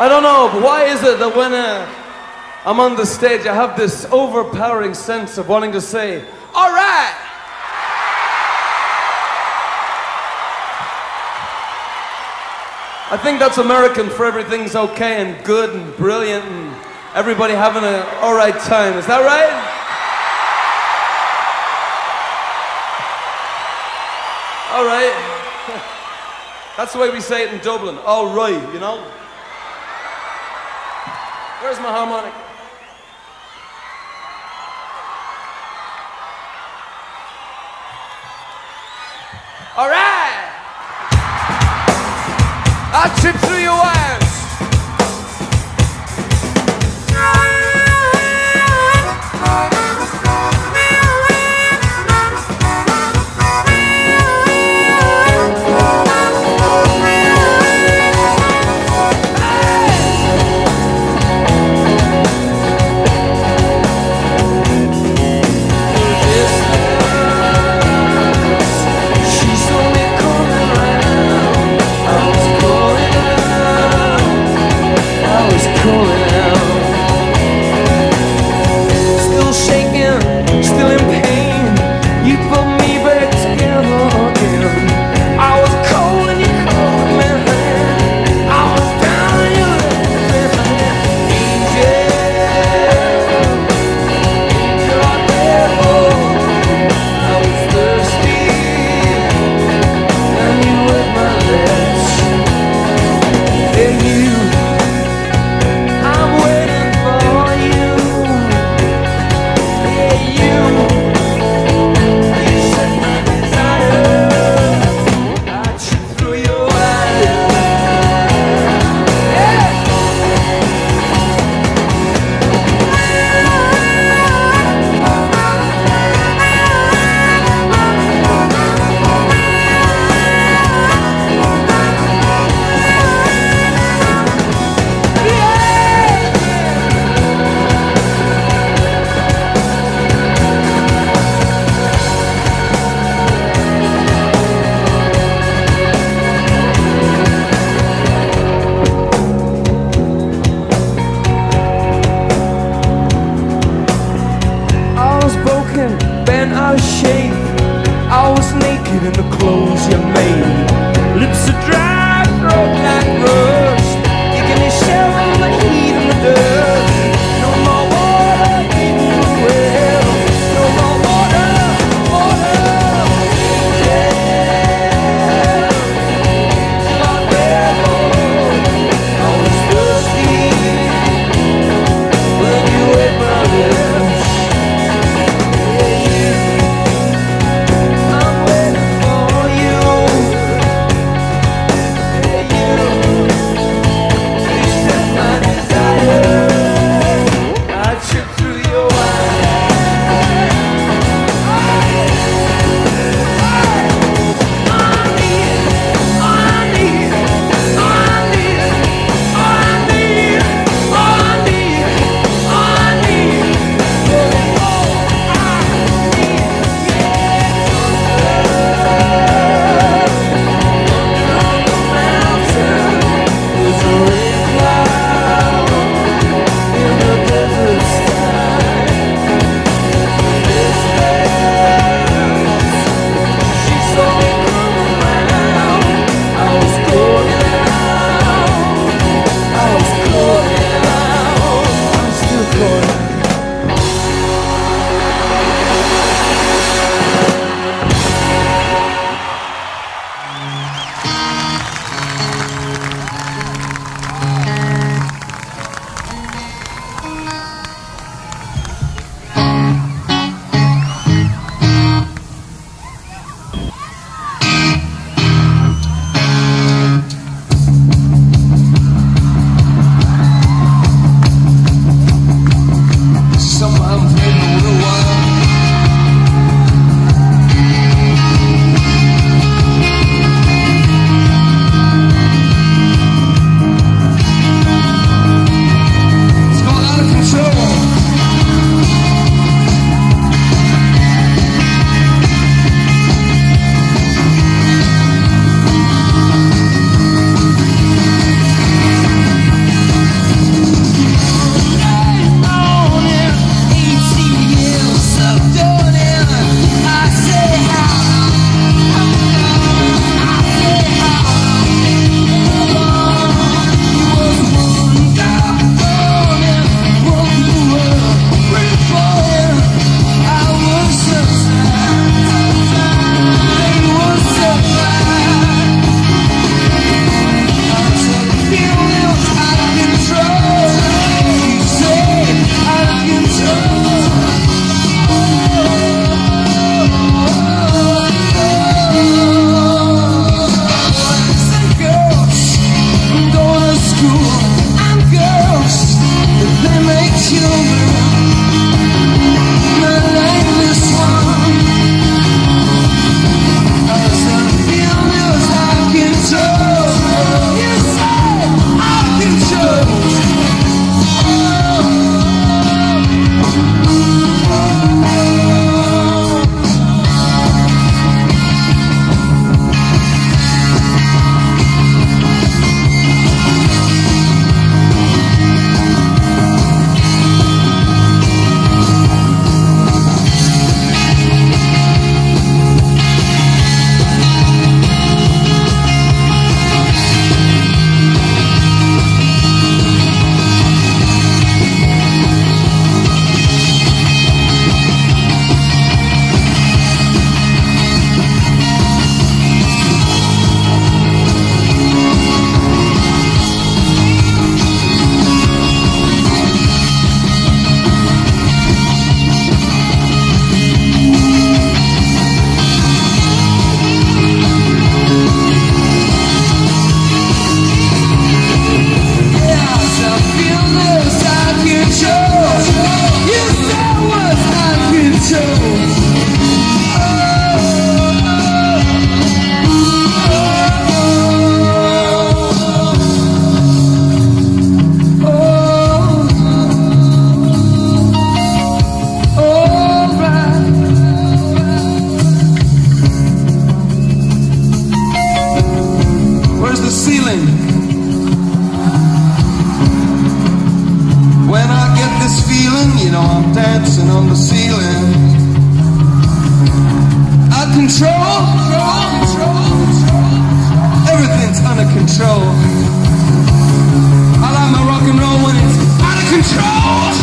I don't know, but why is it that when I'm on the stage, I have this overpowering sense of wanting to say, all right! I think that's American for everything's okay and good and brilliant and everybody having an all right time. Is that right? All right. That's the way we say it in Dublin. All right, you know? Where's my harmonic? All right. I'll trip through your wires. Bent out of shape, I was naked in the clothes you made. Lips are dry, throat like rust. You can shell on the heat and the dust. No more water in the well. No more water, water. Yeah, like rebel. I was thirsty when you ate my lips. know I'm dancing on the ceiling. Out of control, everything's under control. I like my rock and roll when it's out of control,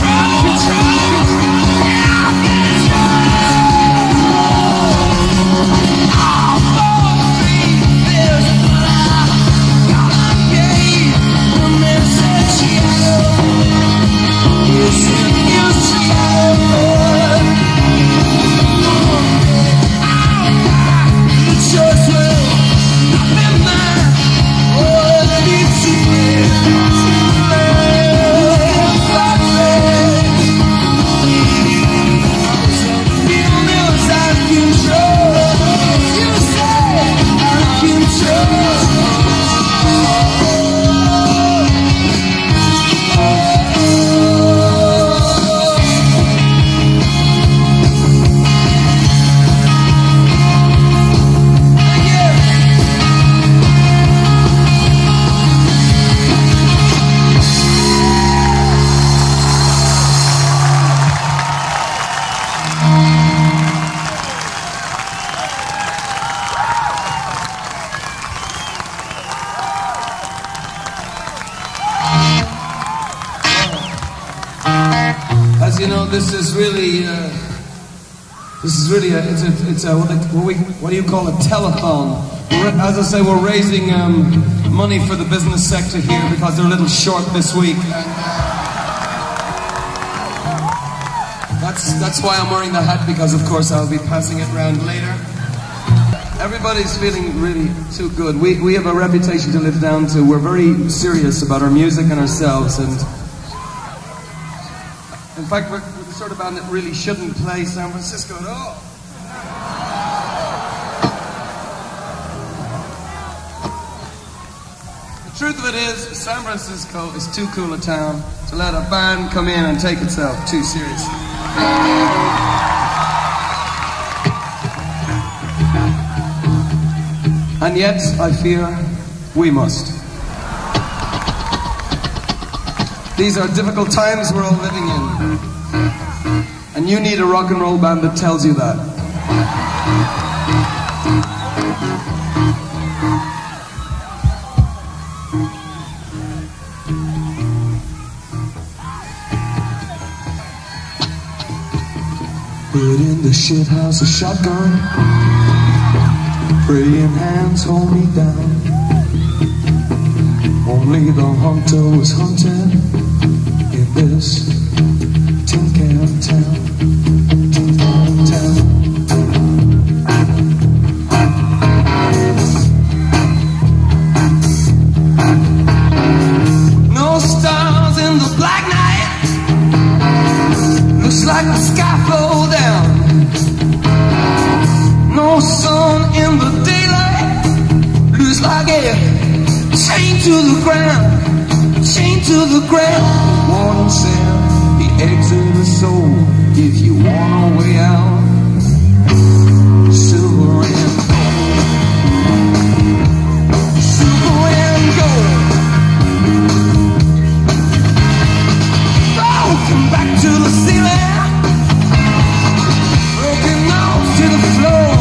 you know, this is really what do you call a telethon? As I say, we're raising money for the business sector here because they're a little short this week. That's why I'm wearing the hat, because of course I'll be passing it around later. Everybody's feeling really too good. We have a reputation to live down to. We're very serious about our music and ourselves, and in fact, we're the sort of band that really shouldn't play San Francisco at all. The truth of it is, San Francisco is too cool a town to let a band come in and take itself too seriously. And yet, I fear we must. These are difficult times we're all living in. And you need a rock and roll band that tells you that. Put in the shit house a shotgun. Praying hands hold me down. Only the hunter was hunted in this tin can town. Tin can town. No stars in the black night. Looks like the sky fell down. No sun in the daylight. Looks like it chained to the ground. Chained to the ground. Warning sound, the exit of soul. If you want a way out, silver and gold. Silver and gold. Oh, come back to the ceiling. Broken nose to the floor.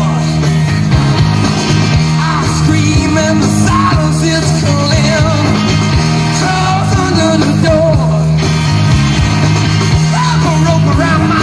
I scream and the silence is calling. Crawls under the door. Wrap a rope around my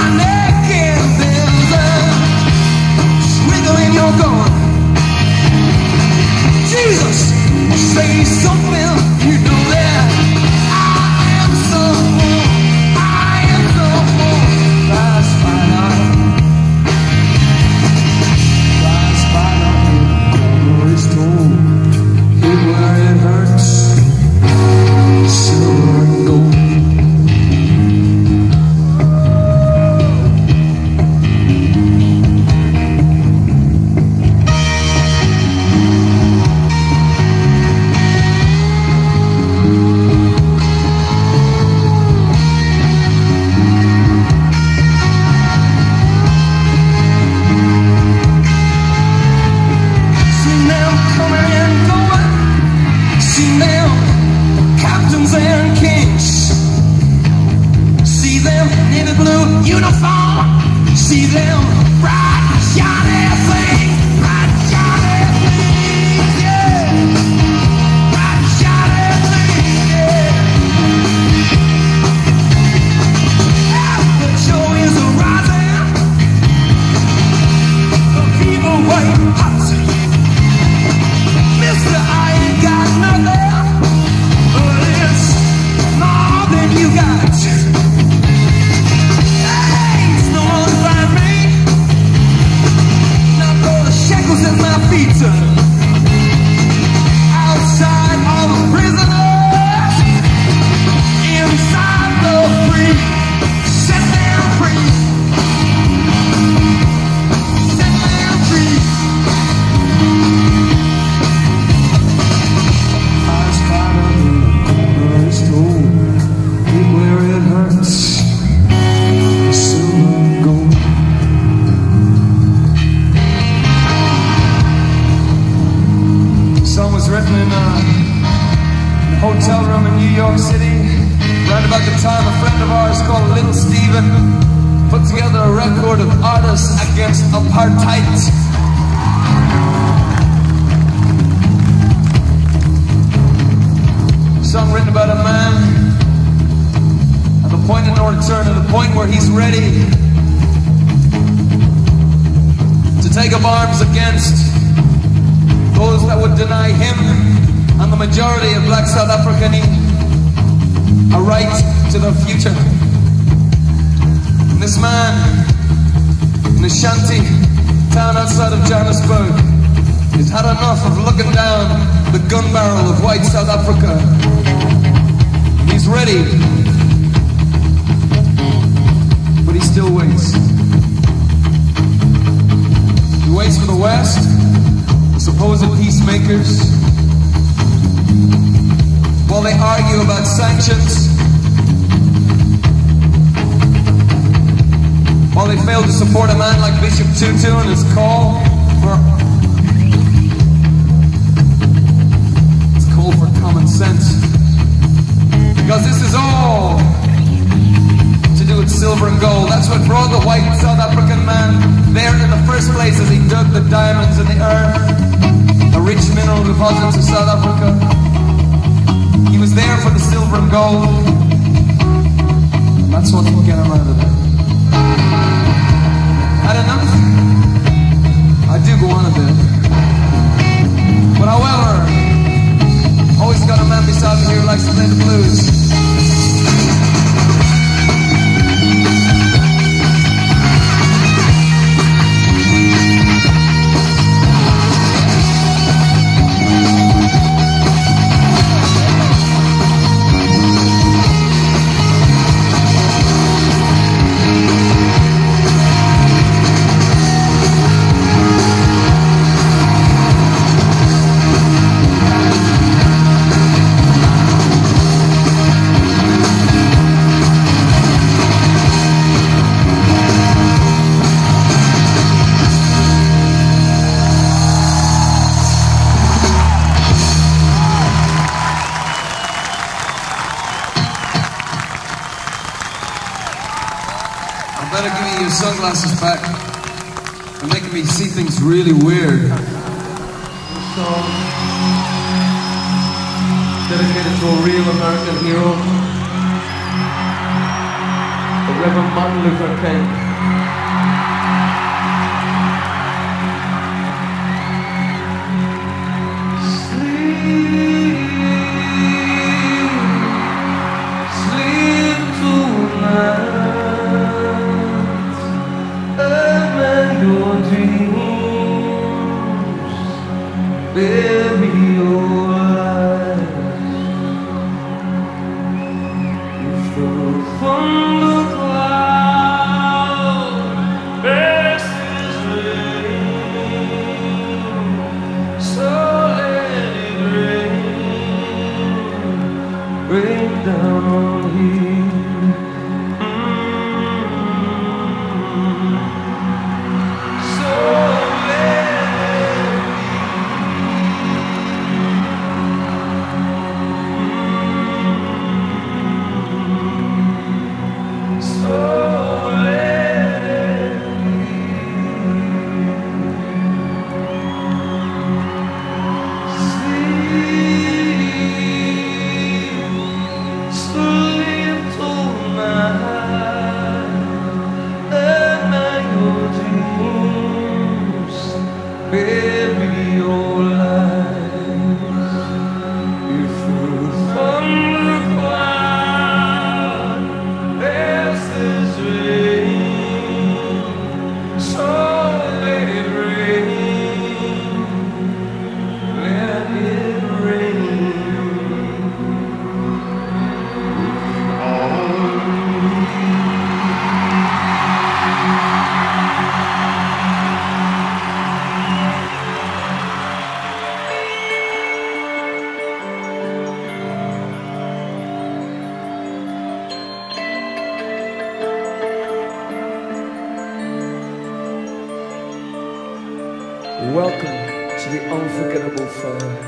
put together a record of artists against apartheid. A song written about a man at the point of no return, at the point where he's ready to take up arms against those that would deny him and the majority of black South African a right to their future. And this man in a shanty town outside of Johannesburg has had enough of looking down the gun barrel of white South Africa. He's ready, but he still waits. He waits for the West, the supposed peacemakers, while they argue about sanctions, while they fail to support a man like Bishop Tutu and his call for common sense. Because this is all to do with silver and gold. That's what brought the white South African man there in the first place, as he dug the diamonds in the earth, the rich mineral deposits of South Africa. He was there for the silver and gold. And that's what will get him out of there. Had enough? I do go on a bit. But however, always got a man beside me here who likes to play the blues. Better give me your sunglasses back. They're making me see things really weird. This song dedicated to a real American hero, the Reverend Martin Luther King. Welcome to the unforgettable fire.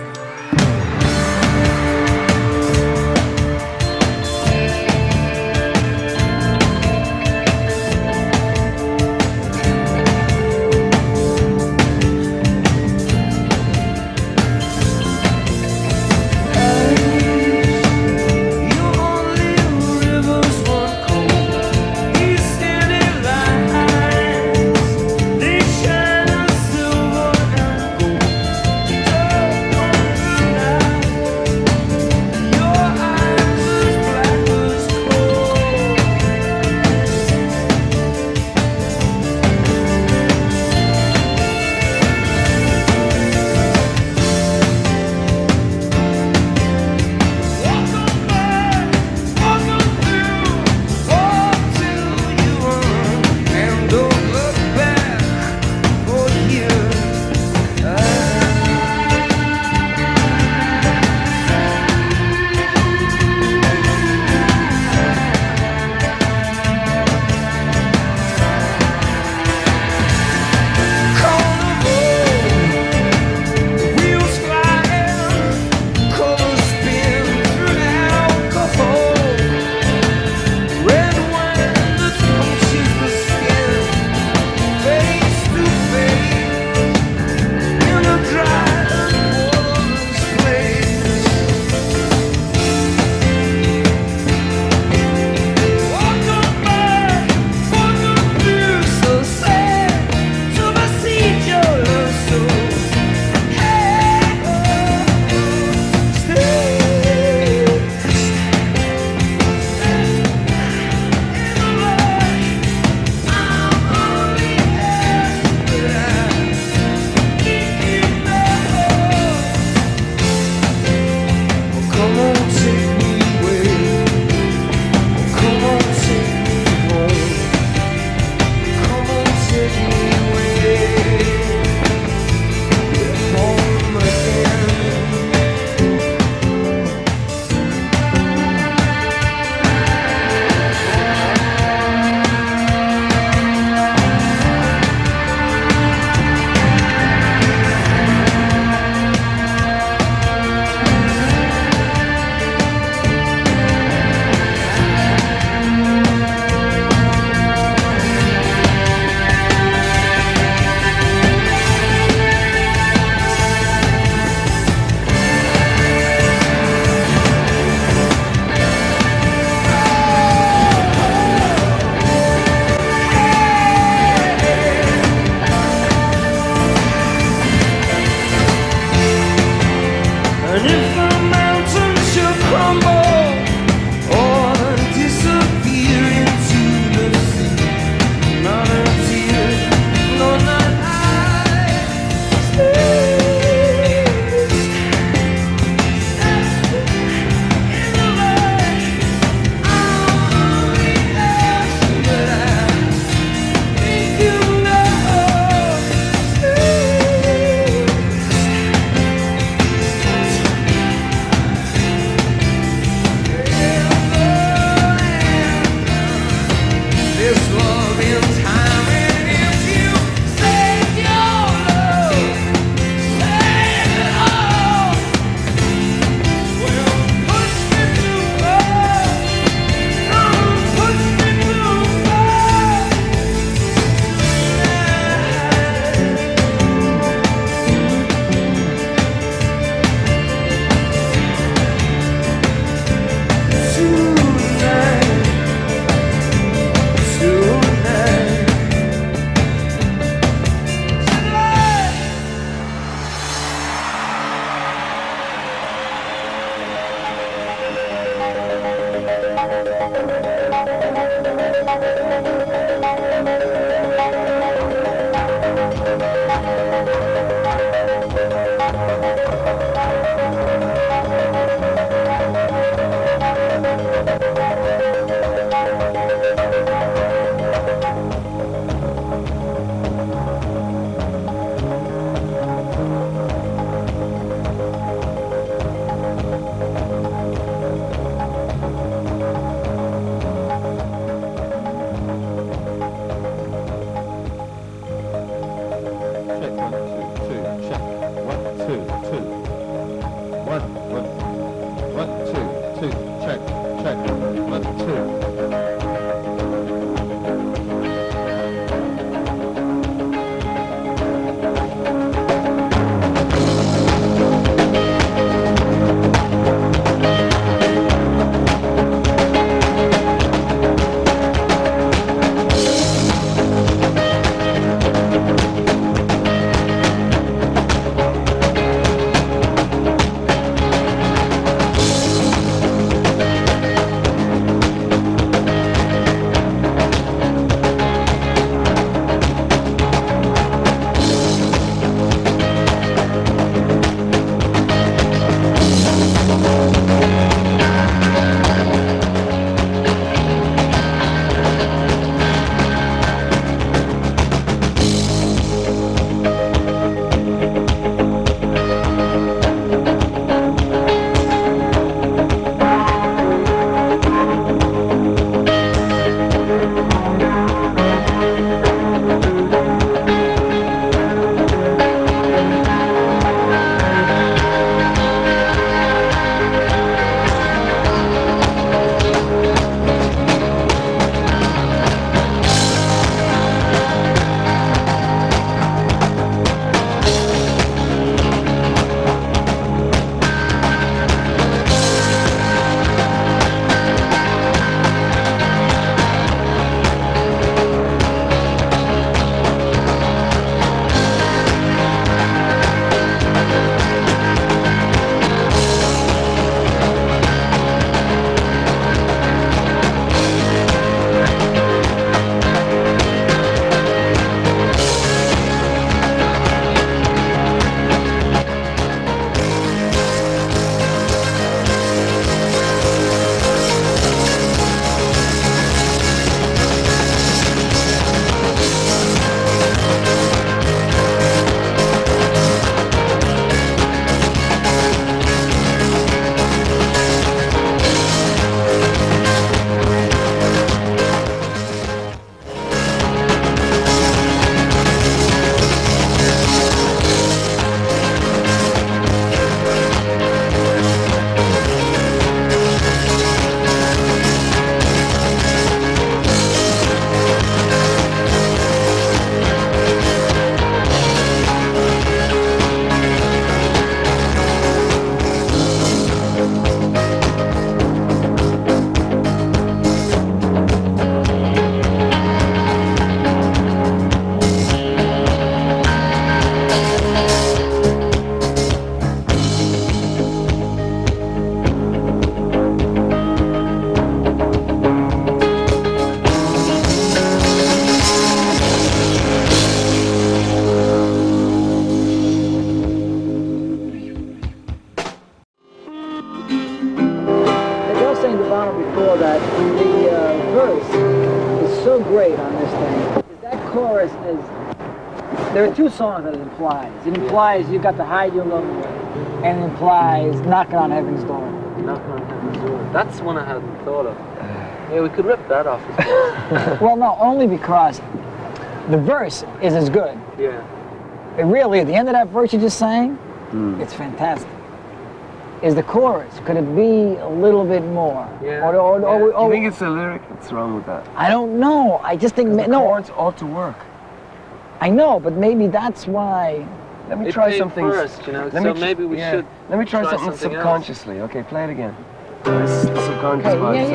chorus is, there are two songs that it implies. It implies you've got to hide your love away, and it implies knocking on heaven's door. Knocking on heaven's door. That's one I hadn't thought of. Yeah, we could rip that off as well. Well, no, only because the verse is as good. Yeah. It really, at the end of that verse you just sang, it's fantastic. Is the chorus, could it be a little bit more? Yeah. Do you think it's the lyric that's wrong with that? I don't know. I just think, The chords ought to work. I know, but maybe that's why. Let me try something first, you know. So maybe we should. Let me try something else. subconsciously. Okay, play it again. This is the subconscious Okay, part. yeah.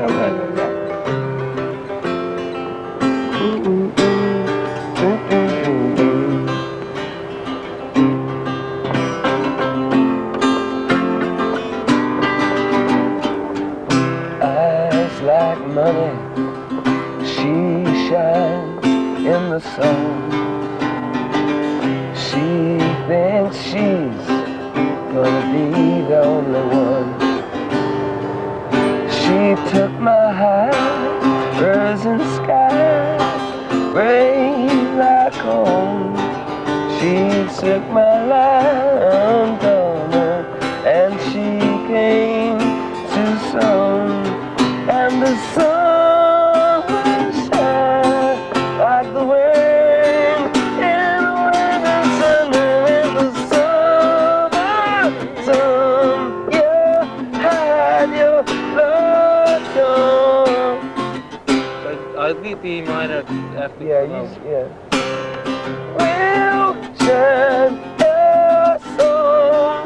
Eyes like money, she shines in the sun. She thinks she's gonna be the only one. She took my heart, frozen sky, rain like home. She took my life on and she came to sun, and the sun will shine like the wind in the winter summer, and the sun, yeah, hide your love gone. I'll leave B minor after. Yeah, will shine your song.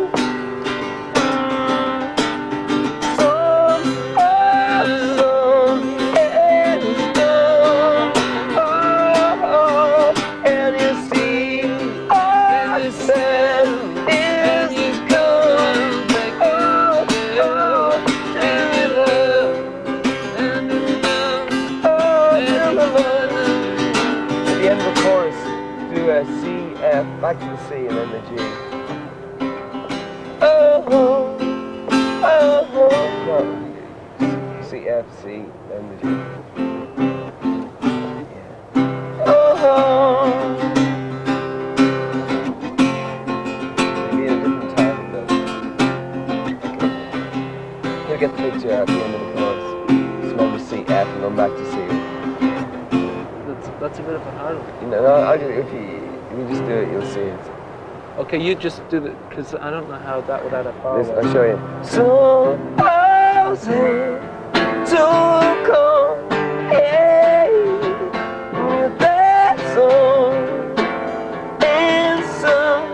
Back to the C and then the G. No. C, F, C, then the G. Yeah. Maybe at a different time though. Okay. You'll get the picture at the end of the chorus. Just remember C, F, and go back to C. That's a bit of a hard one. You know, I'll do it if you just do it, you'll see it. Okay, you just do it, because I don't know how that would add up. I'll show you. So thousand to come, hey, with that song and some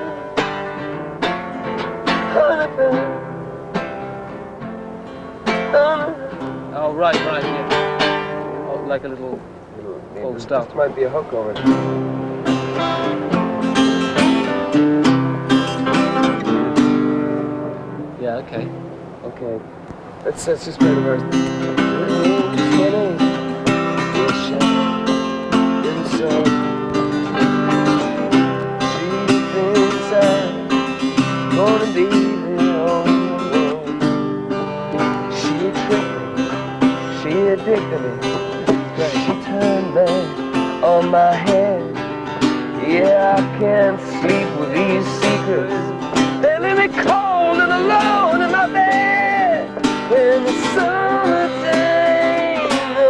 Oh, right, yeah. Oh, like a little full stop. This might be a hook over it. Yeah, okay. Okay. Let's just play the verse. She thinks I'm gonna be the only one. She tricked me. She addicted me. She turned back on my head. Yeah, I can't sleep with these secrets. They leave me cold and alone in my bed in the summertime.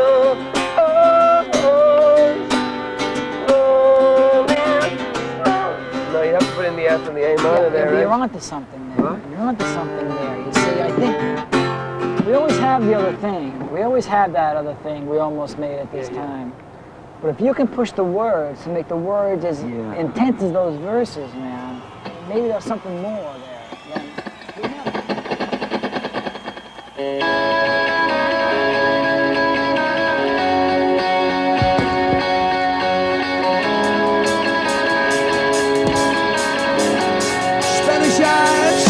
No, you have to put in the F and the A minor there, right? You're onto something there. Huh? You're onto something there. You see, I think we always have the other thing. We always have that other thing we almost made at this time. But if you can push the words to make the words as intense as those verses, man, maybe there's something more there. Spanish eyes.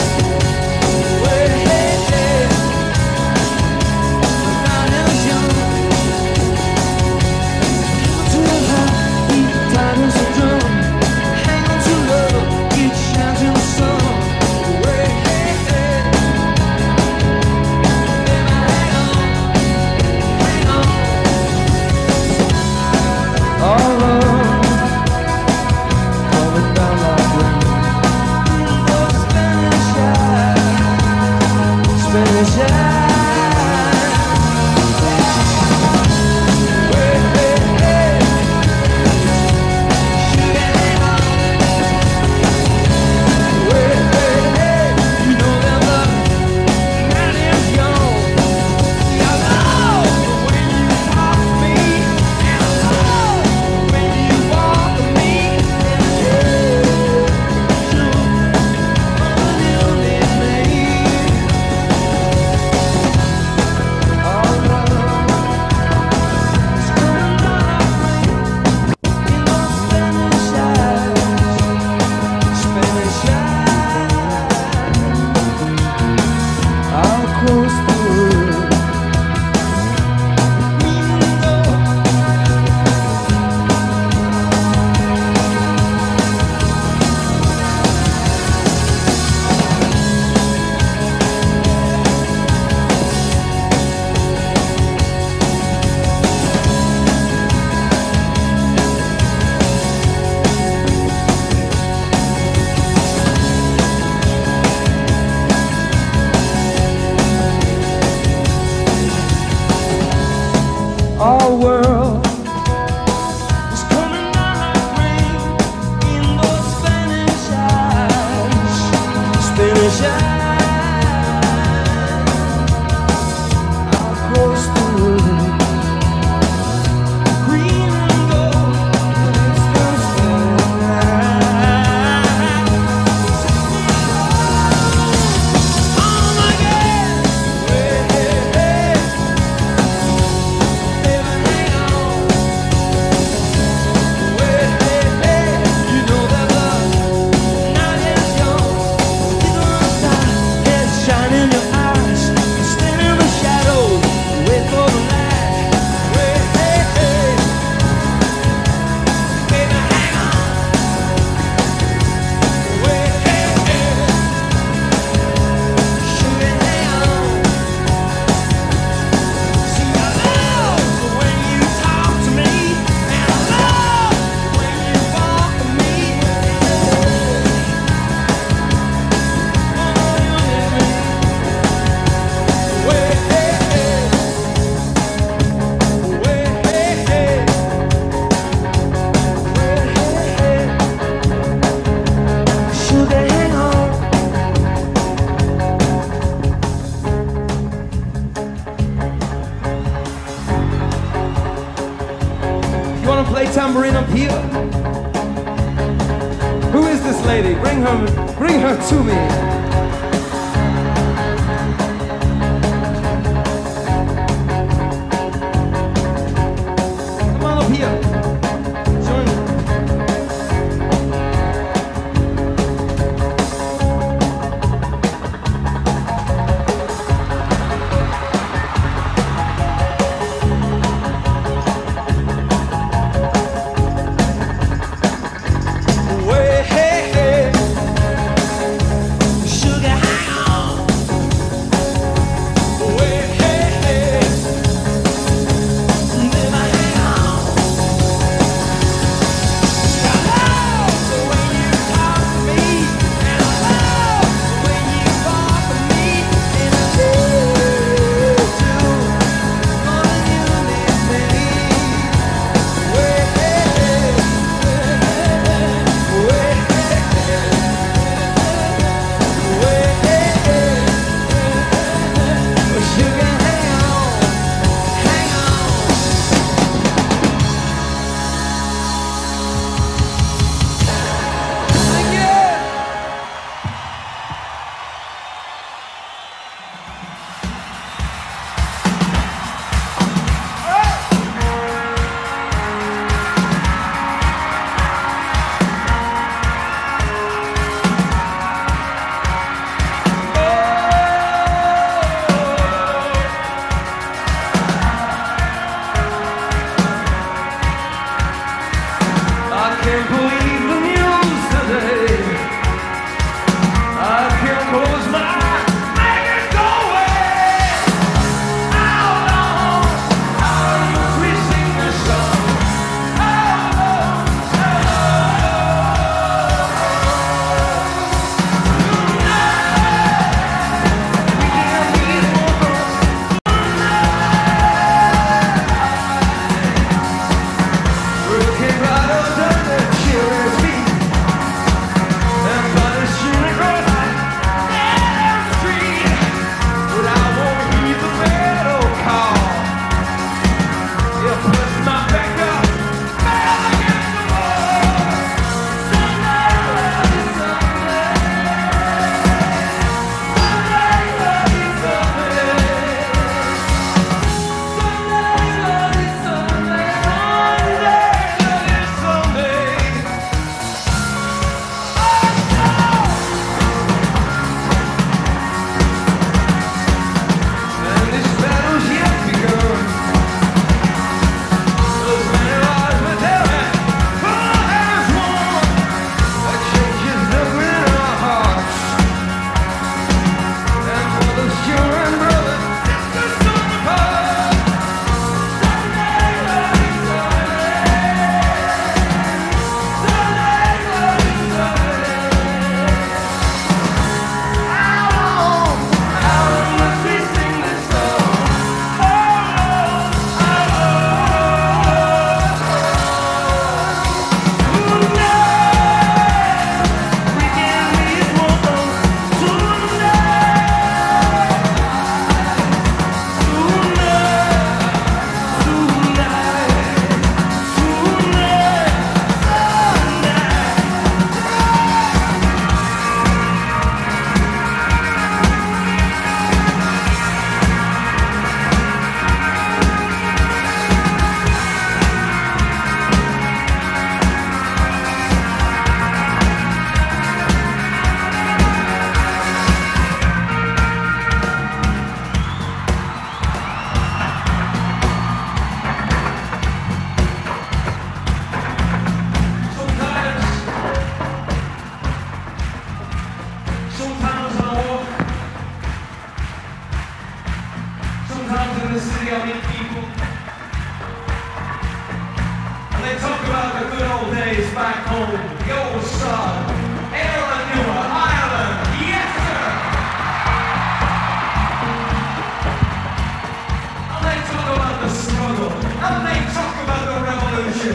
Young Tambourine up here. Who is this lady? Bring her to me. Come on up here. Join me. old sod. Ireland, Newer, Ireland, yes sir! And they talk about the struggle, and they talk about the revolution.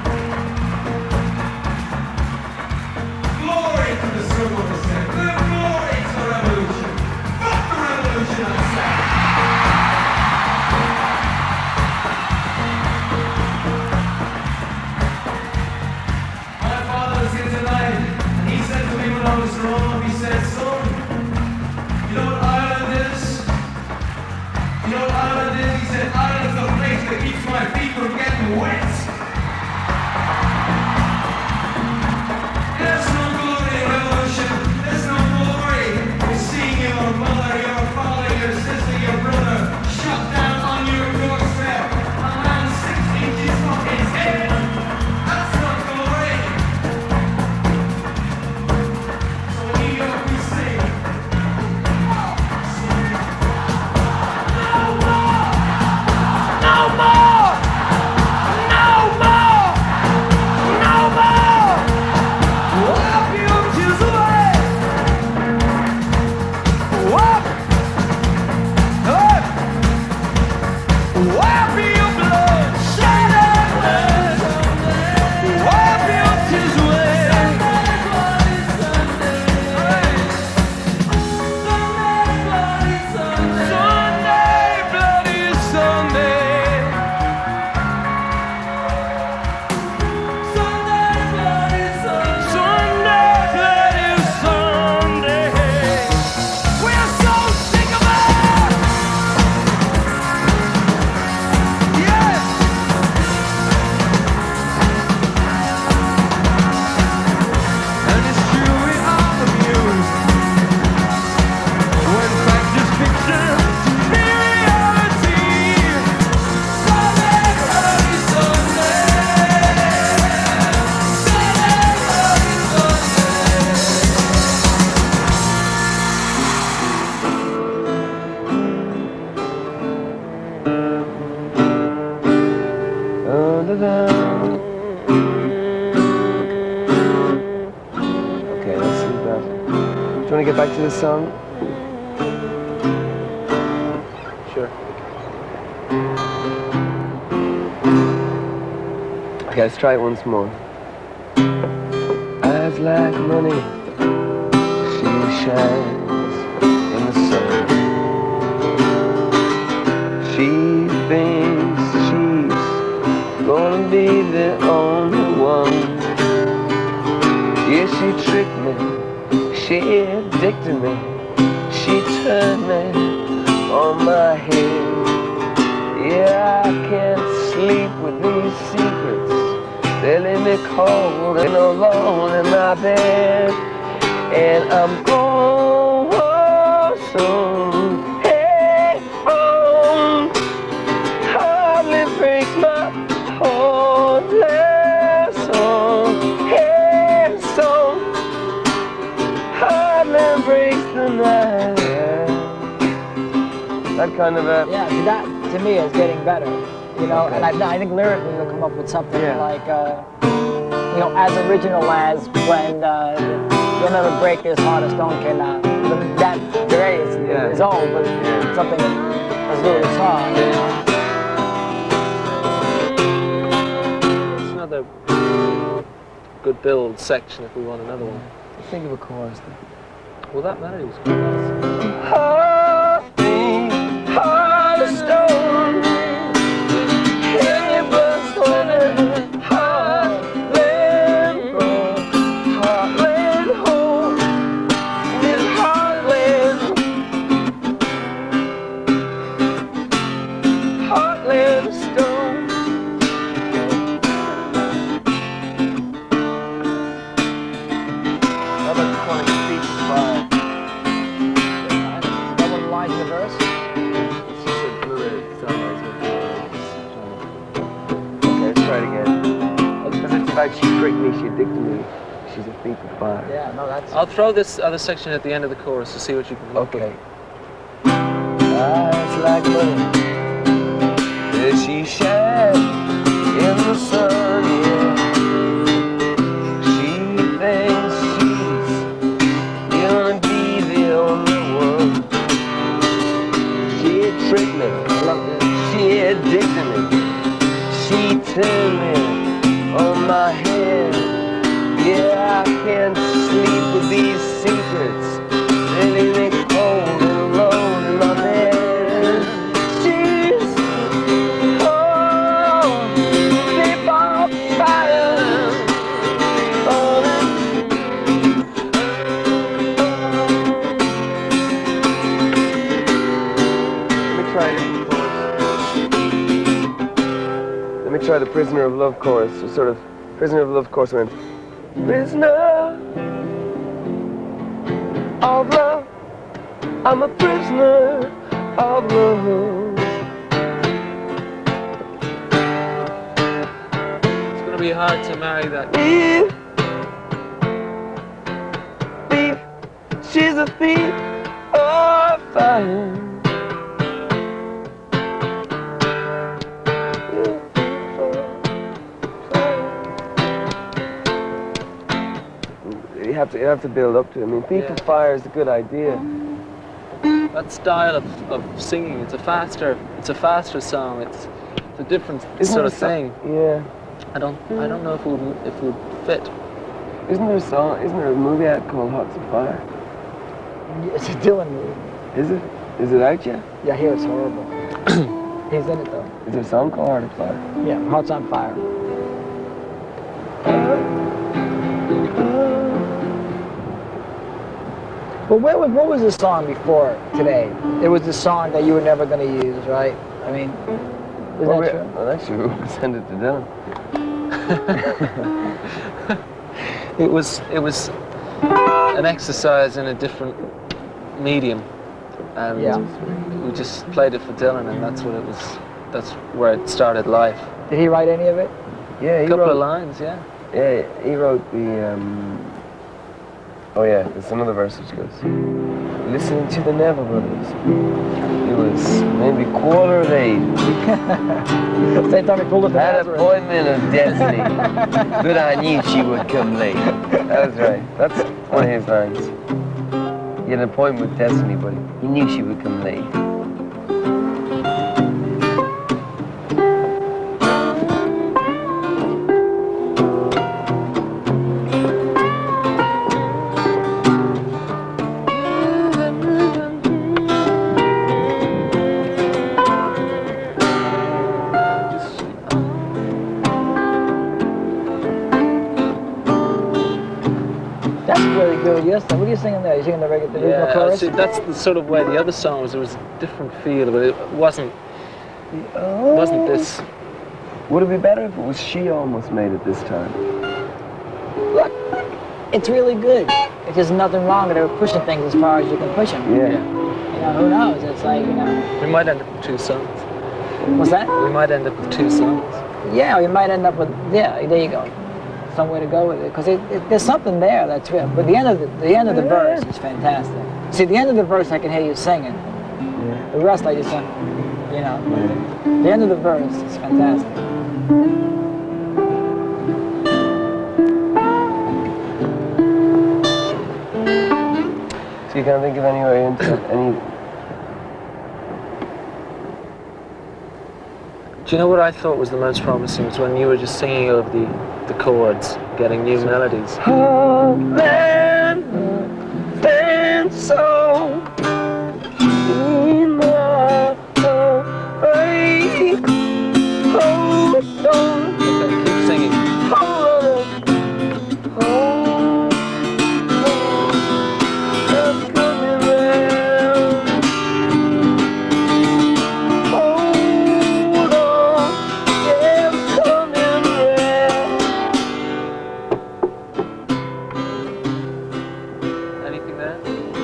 Glory to the struggle, I said. Good glory to the revolution. Fuck the revolution, I said. My father was here tonight, and he said to me when I was growing up, he said, son, you know what Ireland is? You know what Ireland is? He said, Ireland's the place that keeps my feet from getting wet. There's no glory in revolution. There's no glory in seeing your mother, your father, your sister, your brother shot down on your doorstep. A man 6 inches from his head. That's not glory. So in New York we sing. No more! No more! No more! No more! Wipe your tears away! Wipe! Wipe your blood! Shed it! Wipe your tears away! Sunday, bloody Sunday! Sunday, bloody Sunday! We're so sick of it! Yes! And it's true we are amused when fact is fiction to be reality. Sunday, bloody Sunday! Sunday, bloody Okay, let's see that. Do you want to get back to this song? Sure. Okay, let's try it once more. Eyes like money, she shines in the sun. She thinks she's gonna be the only one. Yeah, she tricked me, she addicted me, she turned me on my head. Yeah, I can't sleep with these secrets. They leave me cold and alone in my bed. And I'm going soon. Hey, hardly breaks my heart. Song, hey, song, hardly breaks the night. That kind of a... Yeah, see, that to me is getting better. You know, Okay. and I think lyrically you'll come up with something Yeah. like, you know, as original as when You'll Never Break This Heart of Stone came out. That today is old, but something as good as song. You know? It's another good build section if we want another one. Think of a chorus. Well, that melody was quite nice. Heart of stone. Can you burst on it? Heartland broke, heartland home, in heartland, heartland stone. How about the calling speech fire? Double lines in the verse. Okay, let's try it again. Because it's about she tricked me, she addicted me. She's a thief of fire. Yeah, no, that's... I'll throw this other section at the end of the chorus to see what you can come up with. Okay. Eyes like money, yeah, she shines in the sun, yeah. She can't sleep with these secrets. They leave me cold and alone in my bed. She's deep on fire. Let me try the Prisoner of Love chorus. So sort of Prisoner of Love chorus went. Prisoner of love, I'm a prisoner of love. It's going to be hard to marry that. Thief, she's a thief of fire. You have to build up to it. I mean, Thief of Fire is a good idea. That style of singing, it's a faster song. It's a different sort of thing. Yeah. I don't know if it would fit. Isn't there a movie out called Hearts of Fire? It's a Dylan movie. Is it? Is it out yet? Yeah, I hear it's horrible. He's in it though. Is there a song called Heart of Fire? Yeah, Hearts on Fire. But what was the song before today? It was the song that you were never going to use, right? I mean, is that true? Well, that's true. Send it to Dylan. It was an exercise in a different medium, and we just played it for Dylan, and that's what it was. That's where it started life. Did he write any of it? Yeah, A couple of lines, yeah. Yeah, he wrote the. Oh yeah, there's another verse which goes, listening to the Neville Brothers. It was maybe 8:15. Same time he pulled up the That Nazareth. appointment of destiny, but I knew she would come late. That was right. That's one of his lines. He had an appointment with destiny, but he knew she would come late. That's really good. Yes. What are you singing there? You singing the regular Yeah, chorus? see, that's the sort of way the other song was. There was a different feel, but it wasn't this. Would it be better if it was She Almost Made It this time? Look, it's really good. It's just nothing wrong with it pushing things as far as you can push them. Yeah. You know, who knows? It's like, you know. We might end up with 2 songs. What's that? We might end up with 2 songs. Yeah, you might end up with, yeah, there you go. Some way to go with it. Because there's something there that's real. But the end of the verse is fantastic. See, the end of the verse I can hear you singing. Yeah. The rest I just don't, you know. The end of the verse is fantastic. So you can't think of any way into any. Do you know what I thought was the most promising was when you were just singing over the chords, getting new melodies. Oh, man, stand so in my way. Hold on, Okay, keep singing. hold on, hold on, I'm coming round. Hold on, yeah, I'm coming round. Anything there?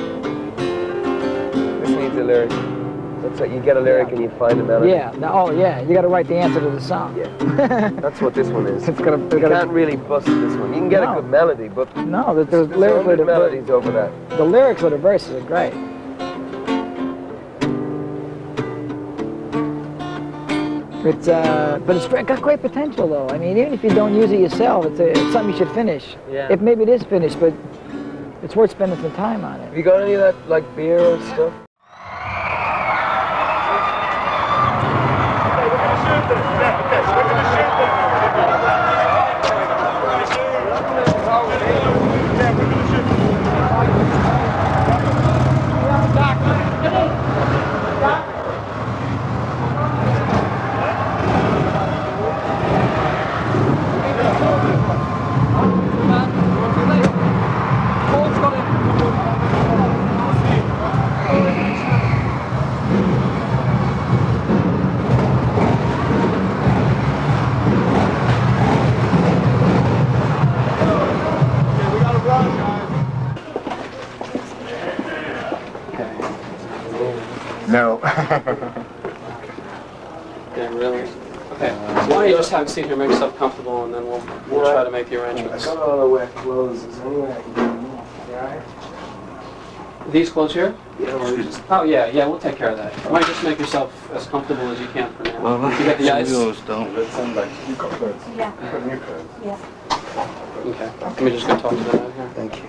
This needs a lyric. That's like you get a lyric and you find a melody. Yeah. Oh, yeah. You got to write the answer to the song. Yeah. That's what this one is. It's gonna. You can't really bust this one. You can get a good melody, but No, there's there's lyrically good melodies over that. the lyrics of the verses are great. It's but it's got great potential though. I mean, even if you don't use it yourself, it's something you should finish. Yeah. If maybe it is finished, but it's worth spending some time on it. Have you got any of that, like beer or stuff? No. Yeah, really? Okay, so why don't you just have a seat here, make yourself comfortable, and then we'll try to make the arrangements. I don't know where clothes is anyway. I can get them off. Yeah. These clothes here? Yeah, or just Oh, yeah, we'll take care of that. Why don't you just make yourself as comfortable as you can for now. You got the ice? don't. let's send like you got clothes. Yeah. You got new clothes. Yeah. Okay, let me just go talk to them out here. Thank you.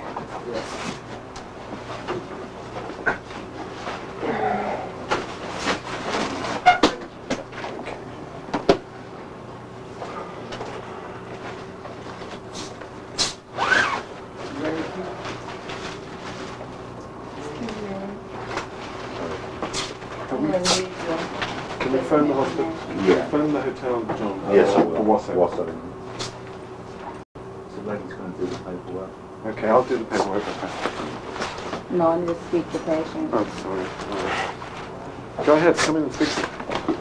Can we phone the hospital? Yeah. Phone the hotel, John. Yes, I For will. what's it? So Lady's going to do the paperwork. Okay, I'll do the paperwork. No, I need to speak to patient. Oh, sorry. Go ahead, come in and fix it.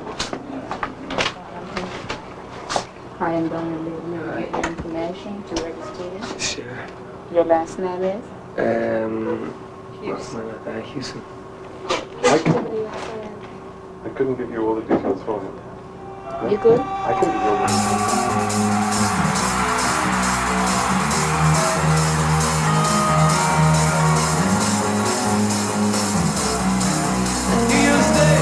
I am going to leave you with your information to register it. Sure. Your last name is? What's my name? Houston. I couldn't give you all the details for you. You good? I couldn't give you all the New Year's Day.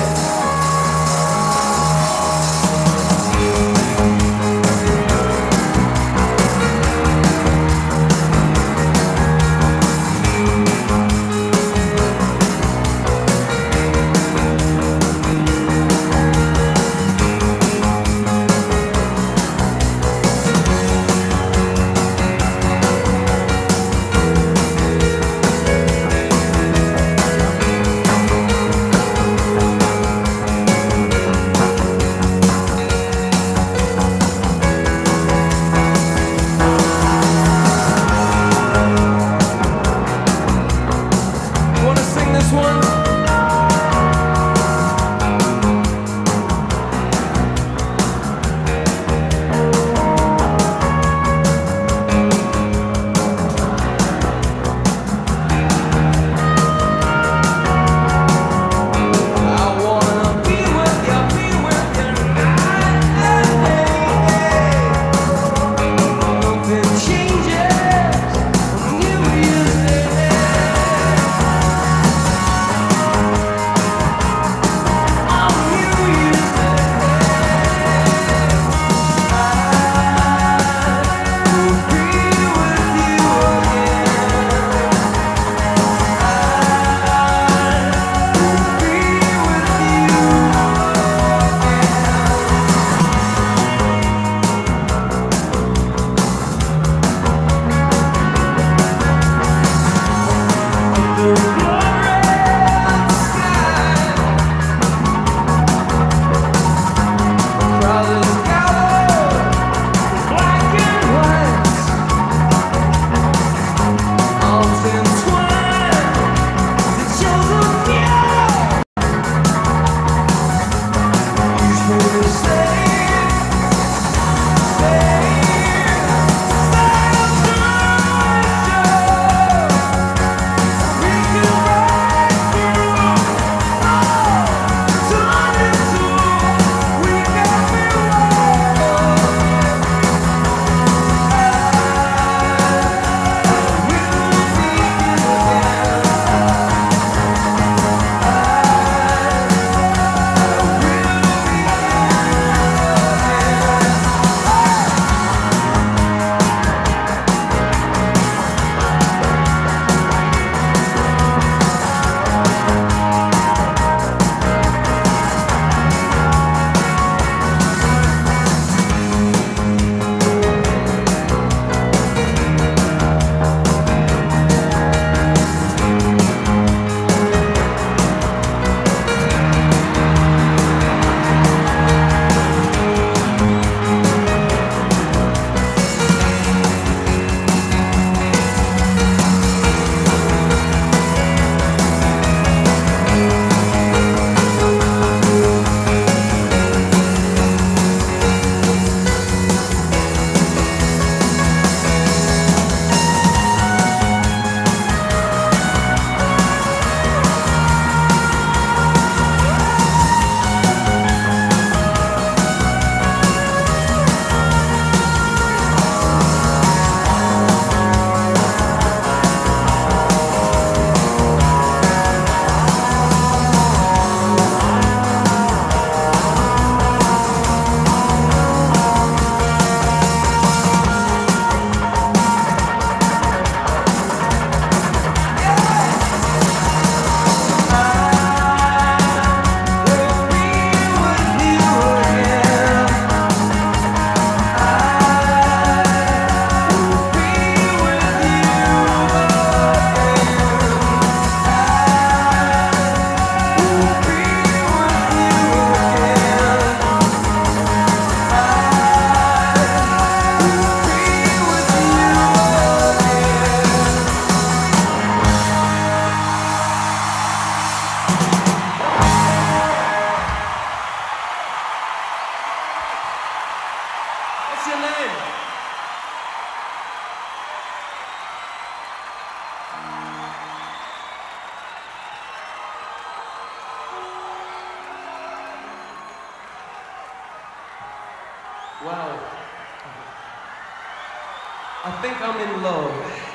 I think I'm in love.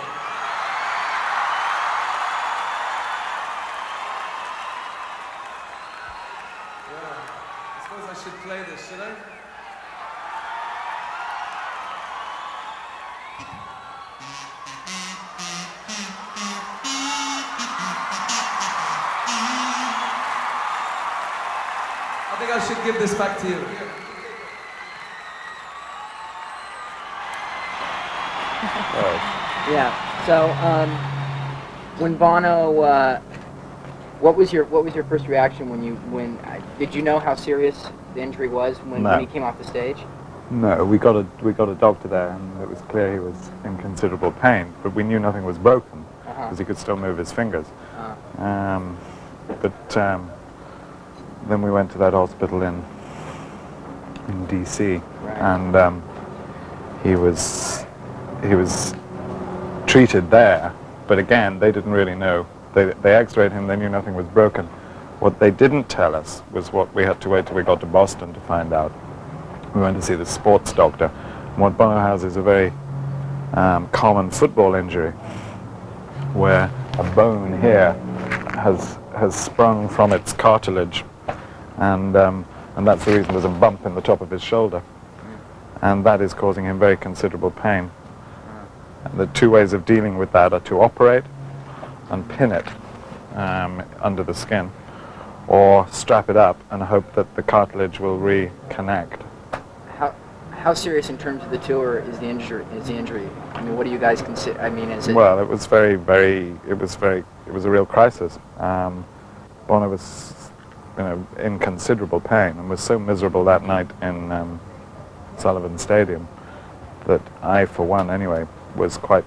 Yeah, I suppose I should play this, should I? I think I should give this back to you. Yeah. So, when Bono, what was your first reaction when did you know how serious the injury was when he came off the stage? No, we got a doctor there, and it was clear he was in considerable pain, but we knew nothing was broken because he could still move his fingers. Then we went to that hospital in D.C. and he was treated there, but again they didn't really know. They x-rayed him, they knew nothing was broken. What they didn't tell us was what we had to wait till we got to Boston to find out. We went to see the sports doctor. And what Bono has is a very common football injury where a bone here has sprung from its cartilage, and that's the reason there's a bump in the top of his shoulder, and that is causing him very considerable pain. And the two ways of dealing with that are to operate and pin it under the skin, or strap it up and hope that the cartilage will reconnect. How serious in terms of the tour is the injury? I mean, what do you guys consider? I mean, is it? Well, it was it was a real crisis. Bono was, in considerable pain and was so miserable that night in Sullivan Stadium that I, for one, anyway, was quite.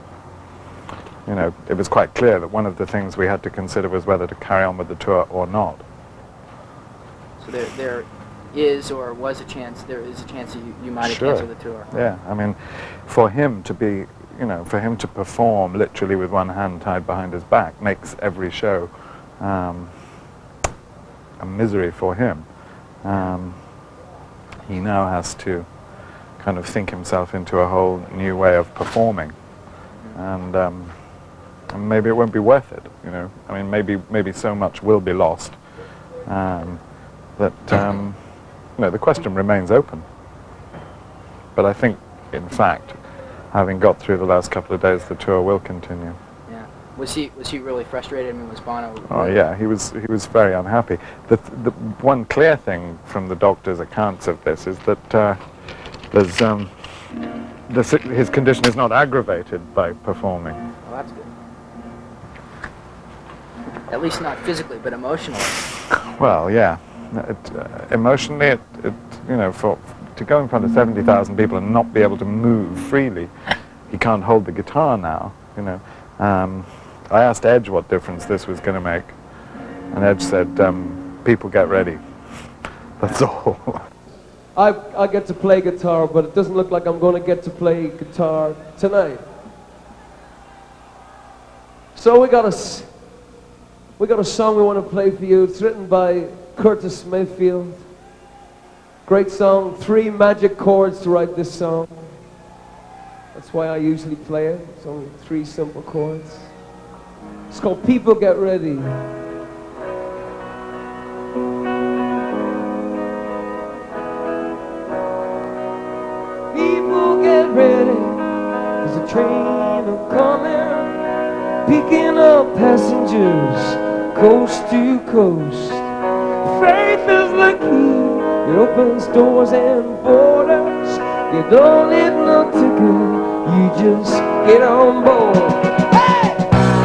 It was quite clear that one of the things we had to consider was whether to carry on with the tour or not. So there is or was a chance. There is a chance that you might have canceled the tour. Yeah, I mean, for him to be, for him to perform literally with one hand tied behind his back makes every show a misery for him. He now has to kind of think himself into a whole new way of performing, and maybe it won't be worth it. I mean, maybe so much will be lost that. The question remains open. But I think, in fact, having got through the last couple of days, the tour will continue. Yeah. Was he really frustrated? I mean, was Bono? Oh yeah, he was very unhappy. The one clear thing from the doctor's accounts of this is that his condition is not aggravated by performing. Well, that's good. At least not physically, but emotionally. Well, yeah. Emotionally, to go in front of 70,000 people and not be able to move freely, he can't hold the guitar now. I asked Edge what difference this was going to make, and Edge said, "People get ready." That's all. I get to play guitar, but it doesn't look like I'm going to get to play guitar tonight. So we got a song we want to play for you. It's written by Curtis Mayfield. Great song, 3 magic chords to write this song. That's why I usually play it. It's only 3 simple chords. It's called People Get Ready. People get ready, there's a train a-coming, picking up passengers coast to coast. Faith is the key, it opens doors and borders. You don't need no ticket, you just get on board. Hey!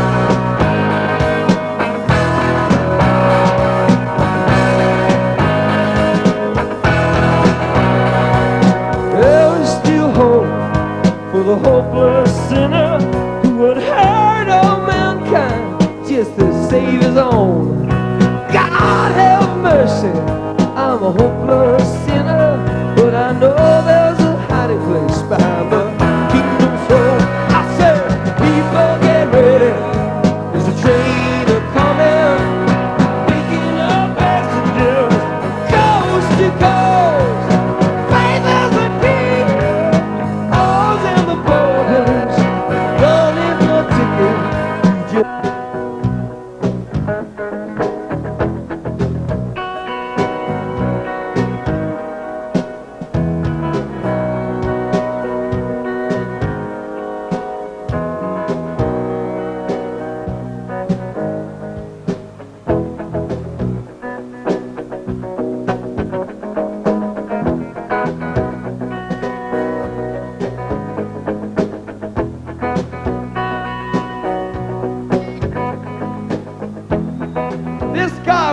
There is still hope for the hopeless sinner who would hurt all mankind just to save his own. God have mercy, I'm a hopeless sinner, but I know there's a hiding place behind the kingdom throne. I said, people get ready, there's a train a-coming, picking up passengers, coast to coast. Faith is the key, all's in the boat.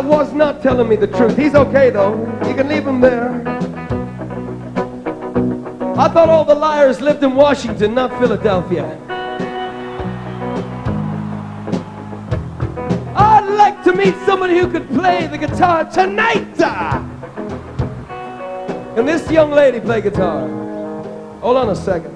was not telling me the truth. He's okay though. You can leave him there. I thought all the liars lived in Washington, not Philadelphia. I'd like to meet somebody who could play the guitar tonight. Can this young lady play guitar? Hold on a second.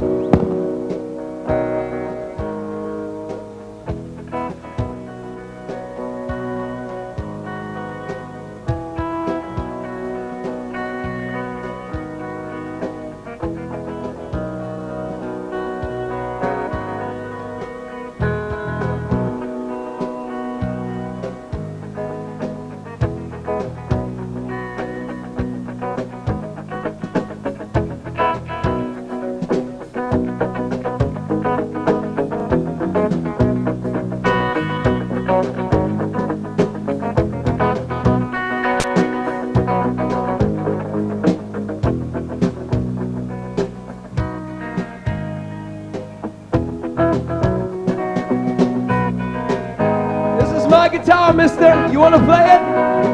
My guitar, mister. You want to play it?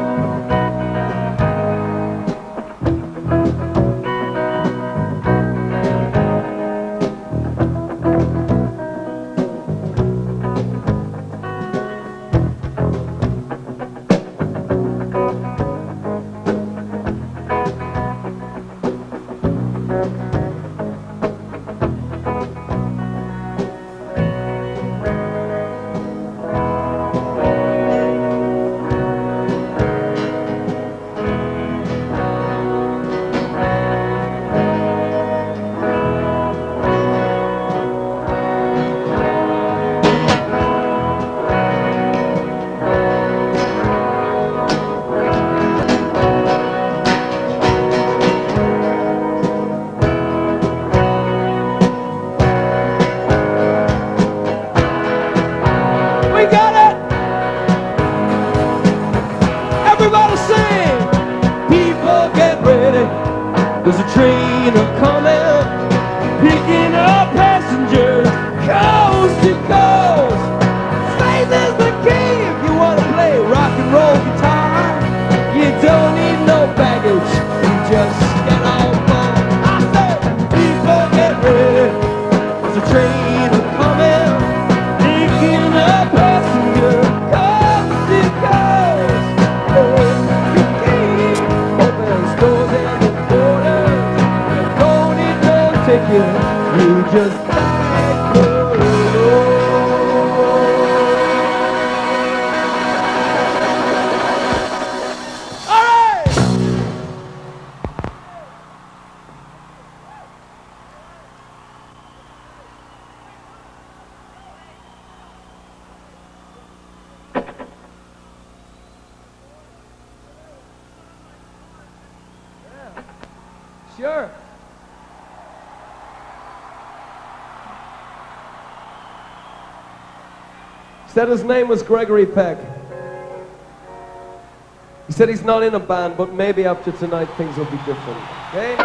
There's a train a-coming, picking up passengers, coast to coast. Faith is the key if you want to play rock and roll guitar. You don't need no baggage, you just get on board. I said, people get ready. There's a train a-coming, picking up passengers, coast to coast. Faith is the key, open stores and you just like the all right. Yeah. Sure. Said his name was Gregory Peck. He said he's not in a band, but maybe after tonight things will be different. Okay?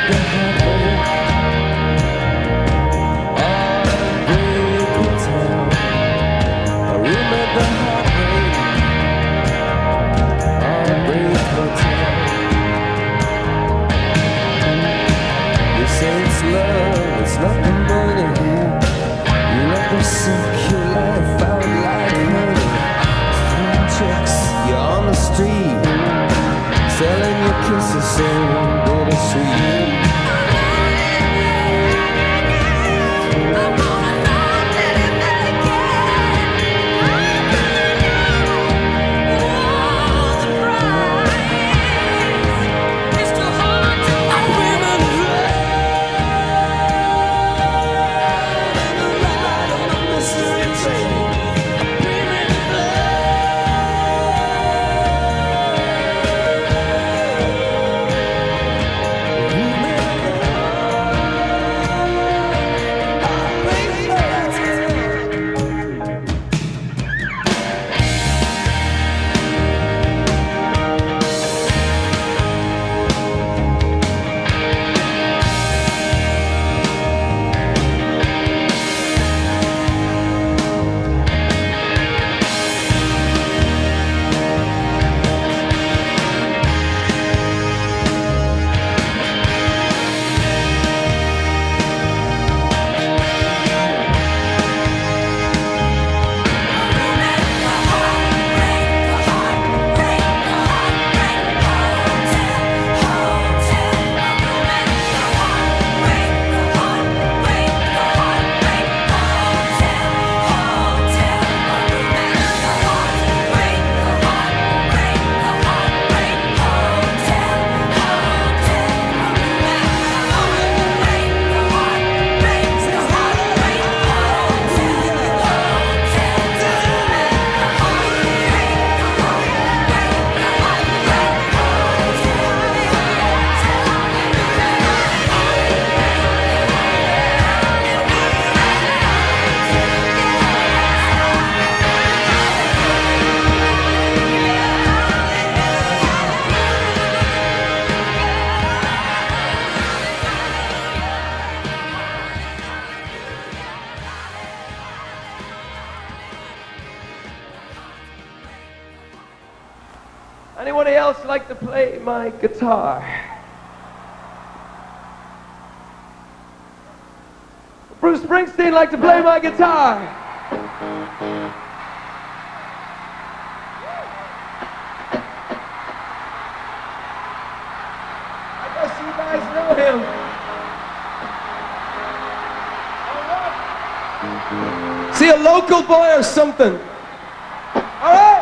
Selling your kisses so bittersweet. Anybody else like to play my guitar? Bruce Springsteen like to play my guitar. I guess you guys know him. See, a local boy or something. All right.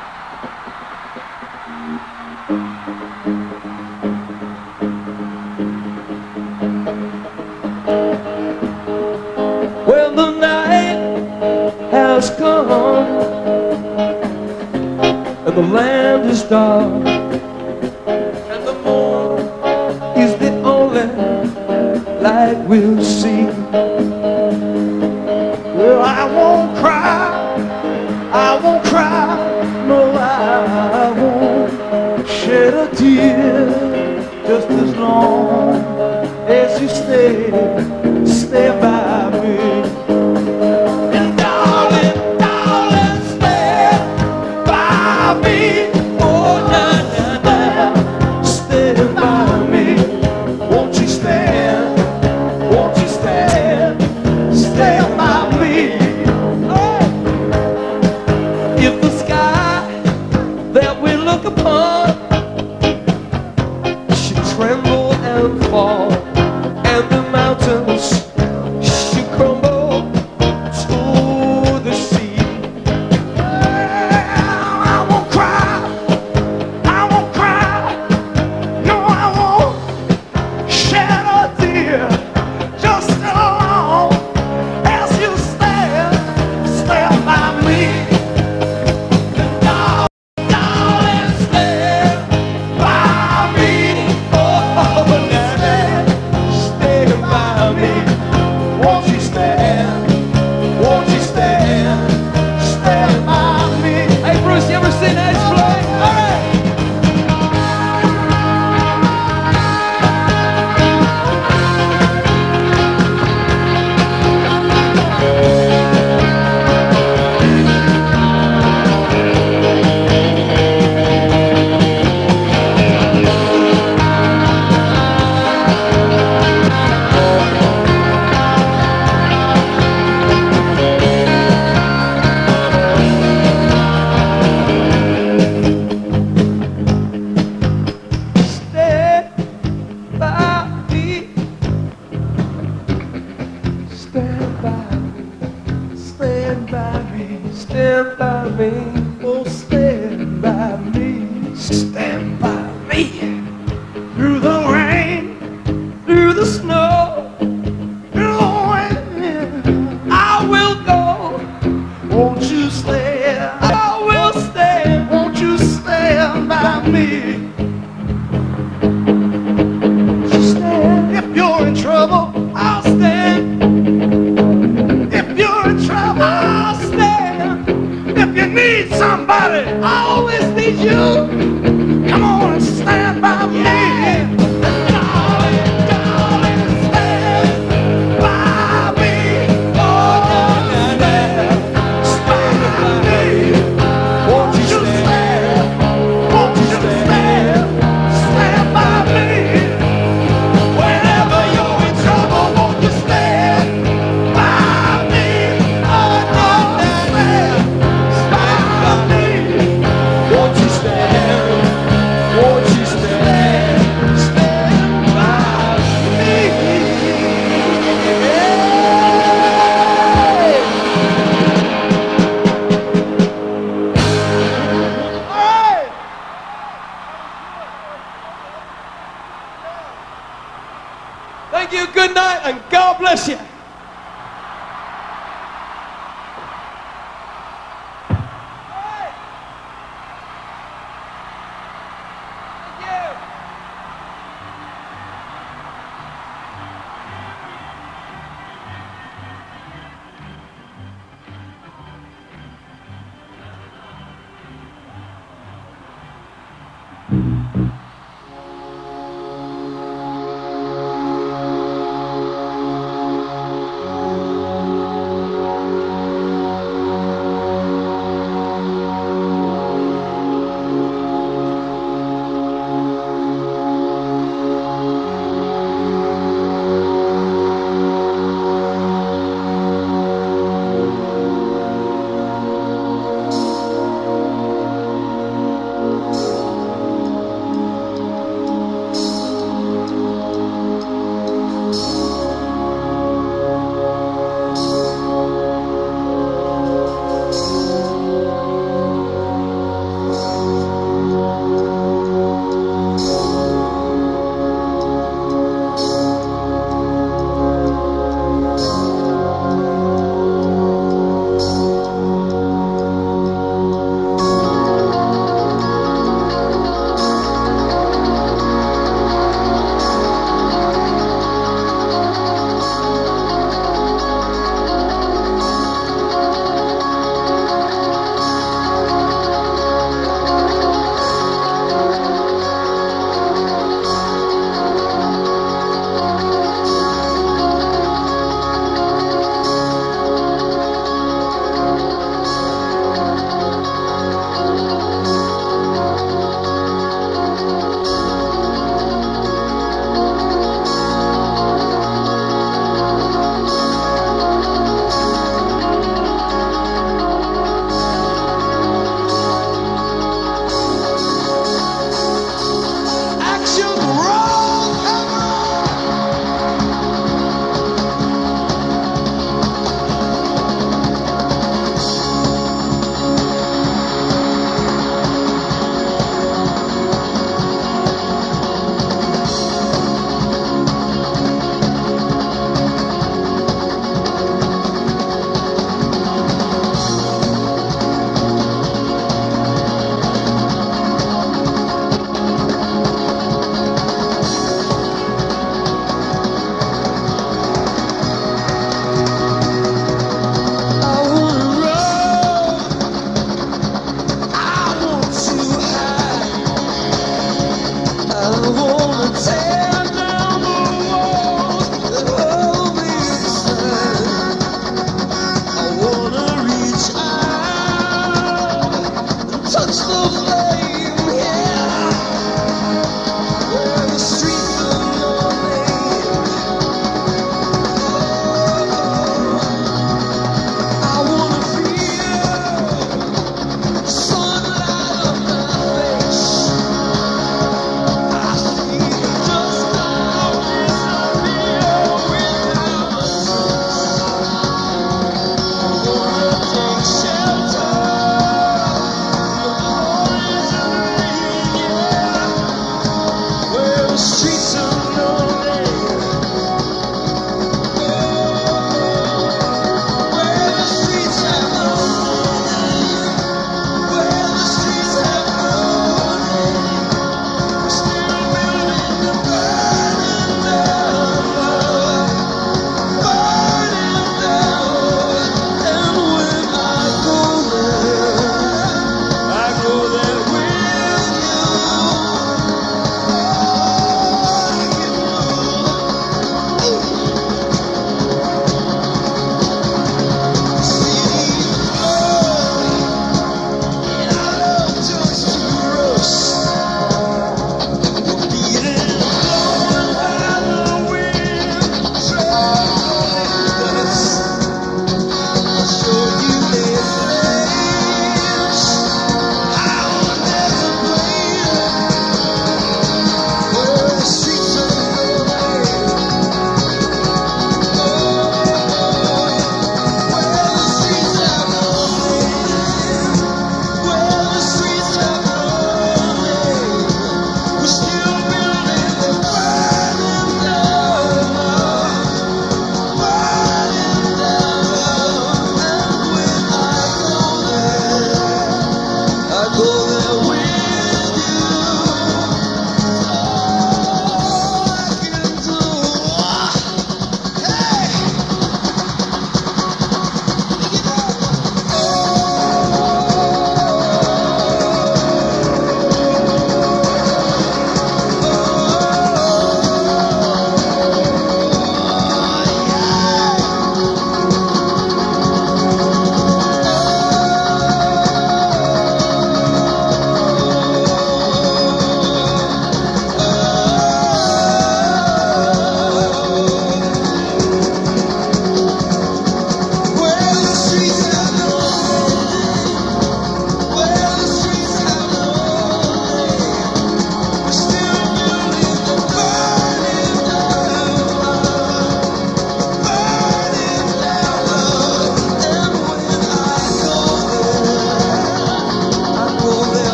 Well, the night has come and the land is dark and the moon is the only light we'll see. Well, I won't cry, no, I won't shed a tear just as long as you stay by me. And darling, stay by me. Oh, nah, stay by me. Won't you stand by me? Oh. If the sky that we look upon should tremble and fall, and the mountains should crumble to the sea, I won't cry, no, I won't shed a tear, just as long as you stand by me. Darling, stand by me. Oh, stand Thank you, good night, and God bless you.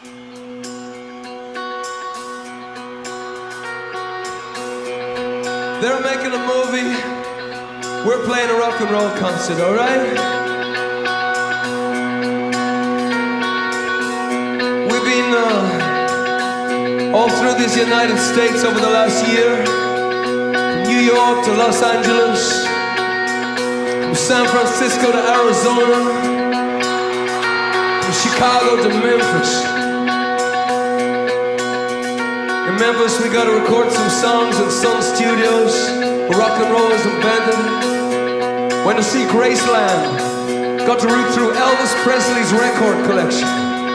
They're making a movie. We're playing a rock and roll concert, all right? We've been all through these United States over the last year. From New York to Los Angeles, from San Francisco to Arizona, from Chicago to Memphis. In Memphis, we got to record some songs in some studios where rock and roll is invented. Went to see Graceland. Got to root through Elvis Presley's record collection.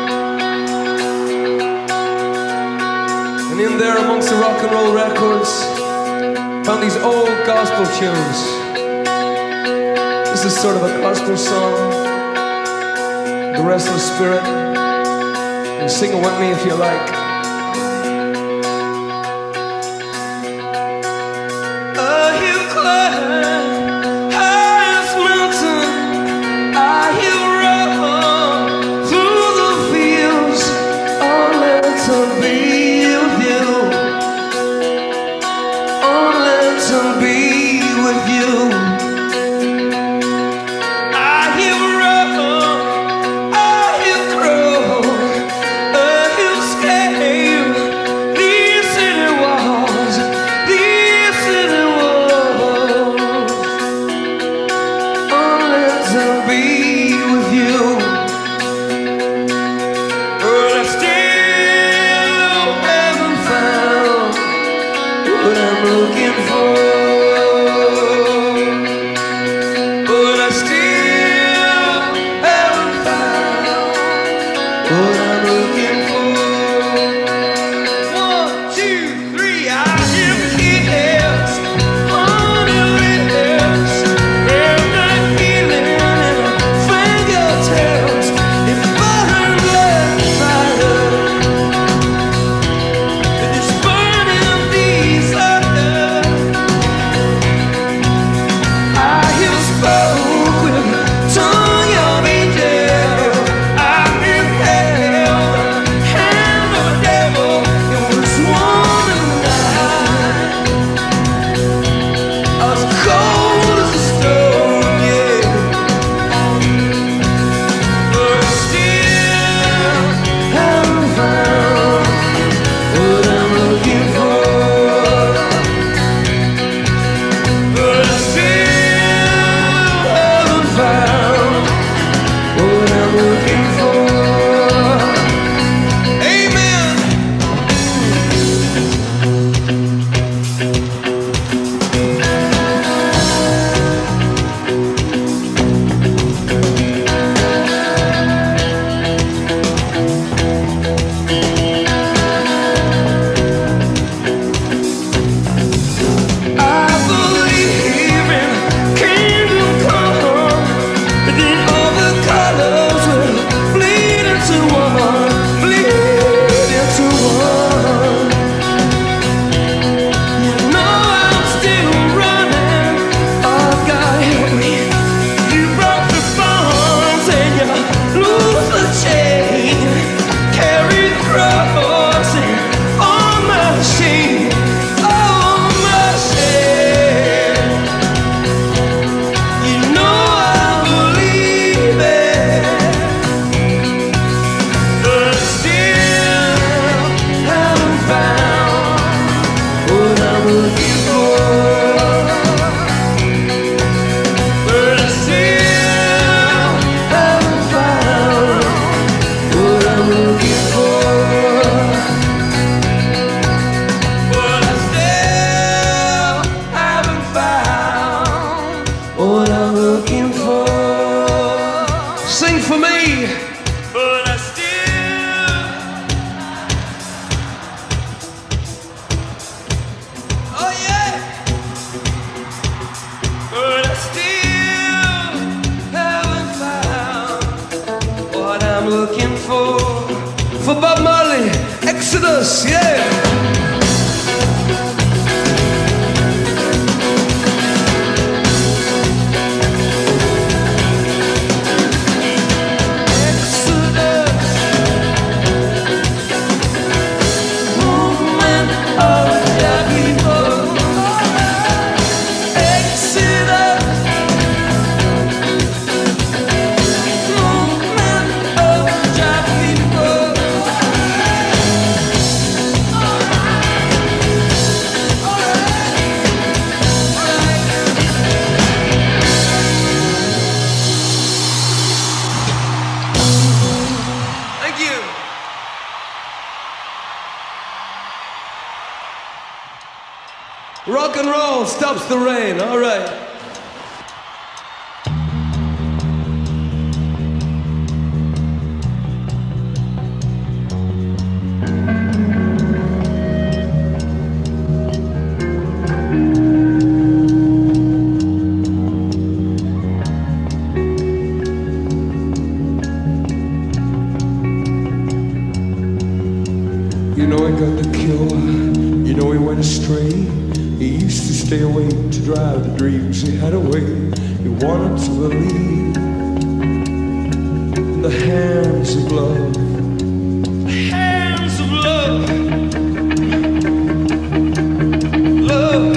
And in there, amongst the rock and roll records, found these old gospel tunes. This is sort of a gospel song, The Restless Spirit. And sing it with me if you like. For Bob Marley, Exodus, yeah. Exodus. rock and roll stops the rain. All right. You know he got the cure, you know he went astray. He used to stay awake to drive the dreams he had away. He wanted to believe in the hands of love. The hands of love. Love.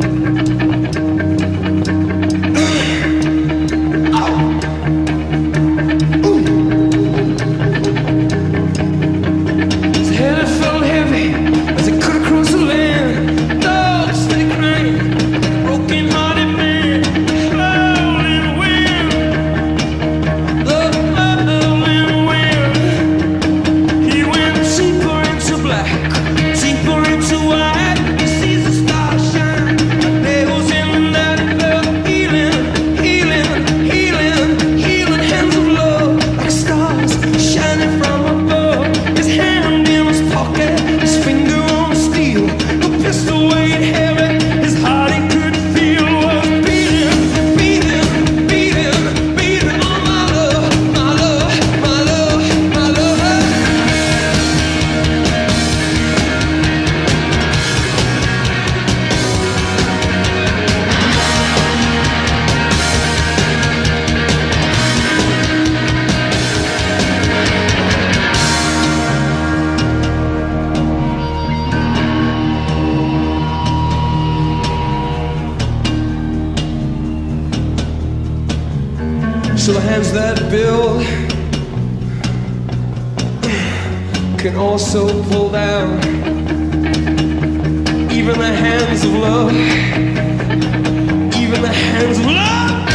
So the hands that build can also pull down. Even the hands of love. Even the hands of love.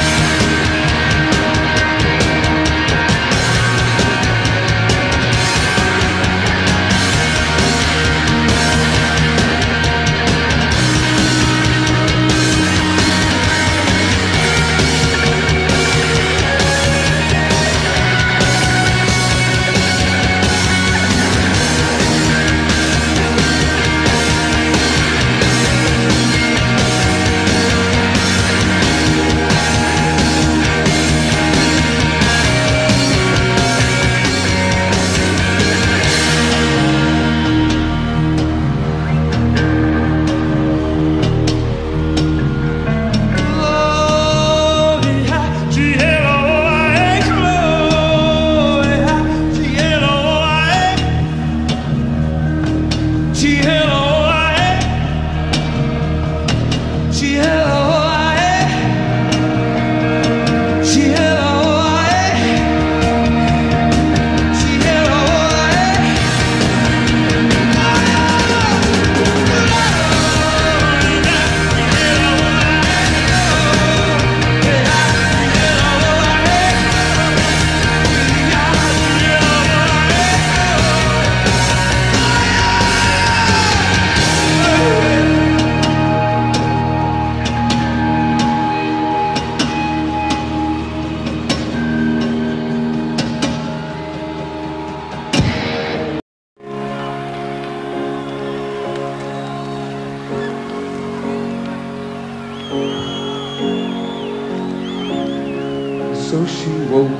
So she woke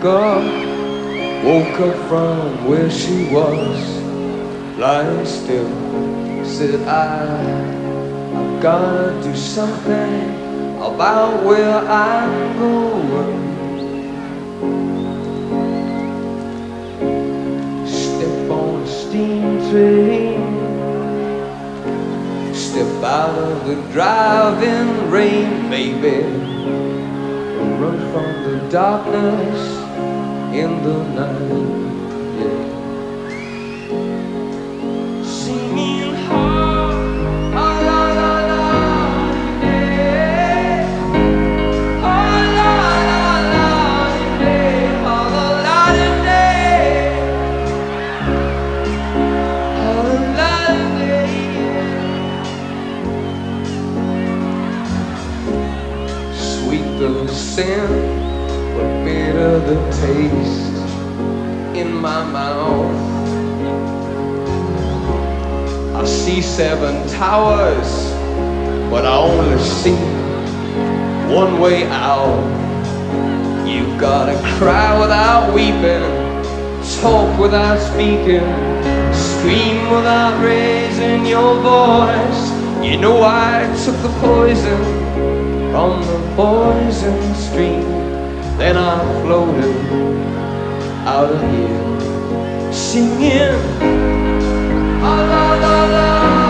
up from where she was, lying still. Said I've gotta do something about where I'm going. Step on a steam train, step out of the driving rain, baby. Run from the darkness in the night, yeah. Singing hard, la la la la, yeah. Oh la la la, yeah. Oh la la la, oh la la la, yeah. sweet the sin, but bitter the taste in my mouth. I see 7 towers, but I only see one way out. You've gotta cry without weeping, talk without speaking, scream without raising your voice. You know I took the poison from the poison stream, then I floated out of here singing, la la la la.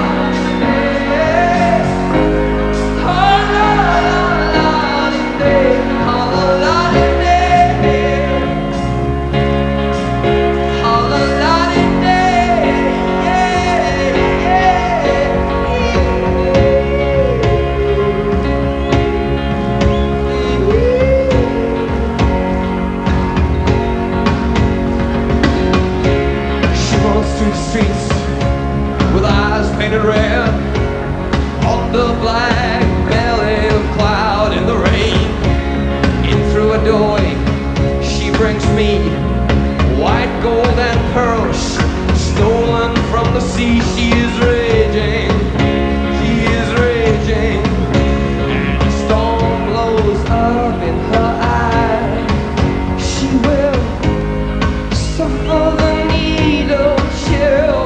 Painted red on the black belly of cloud in the rain. In through a doorway she brings me white gold and pearls stolen from the sea. She is raging, she is raging, and the storm blows up in her eyes. She will suffer the needle chill.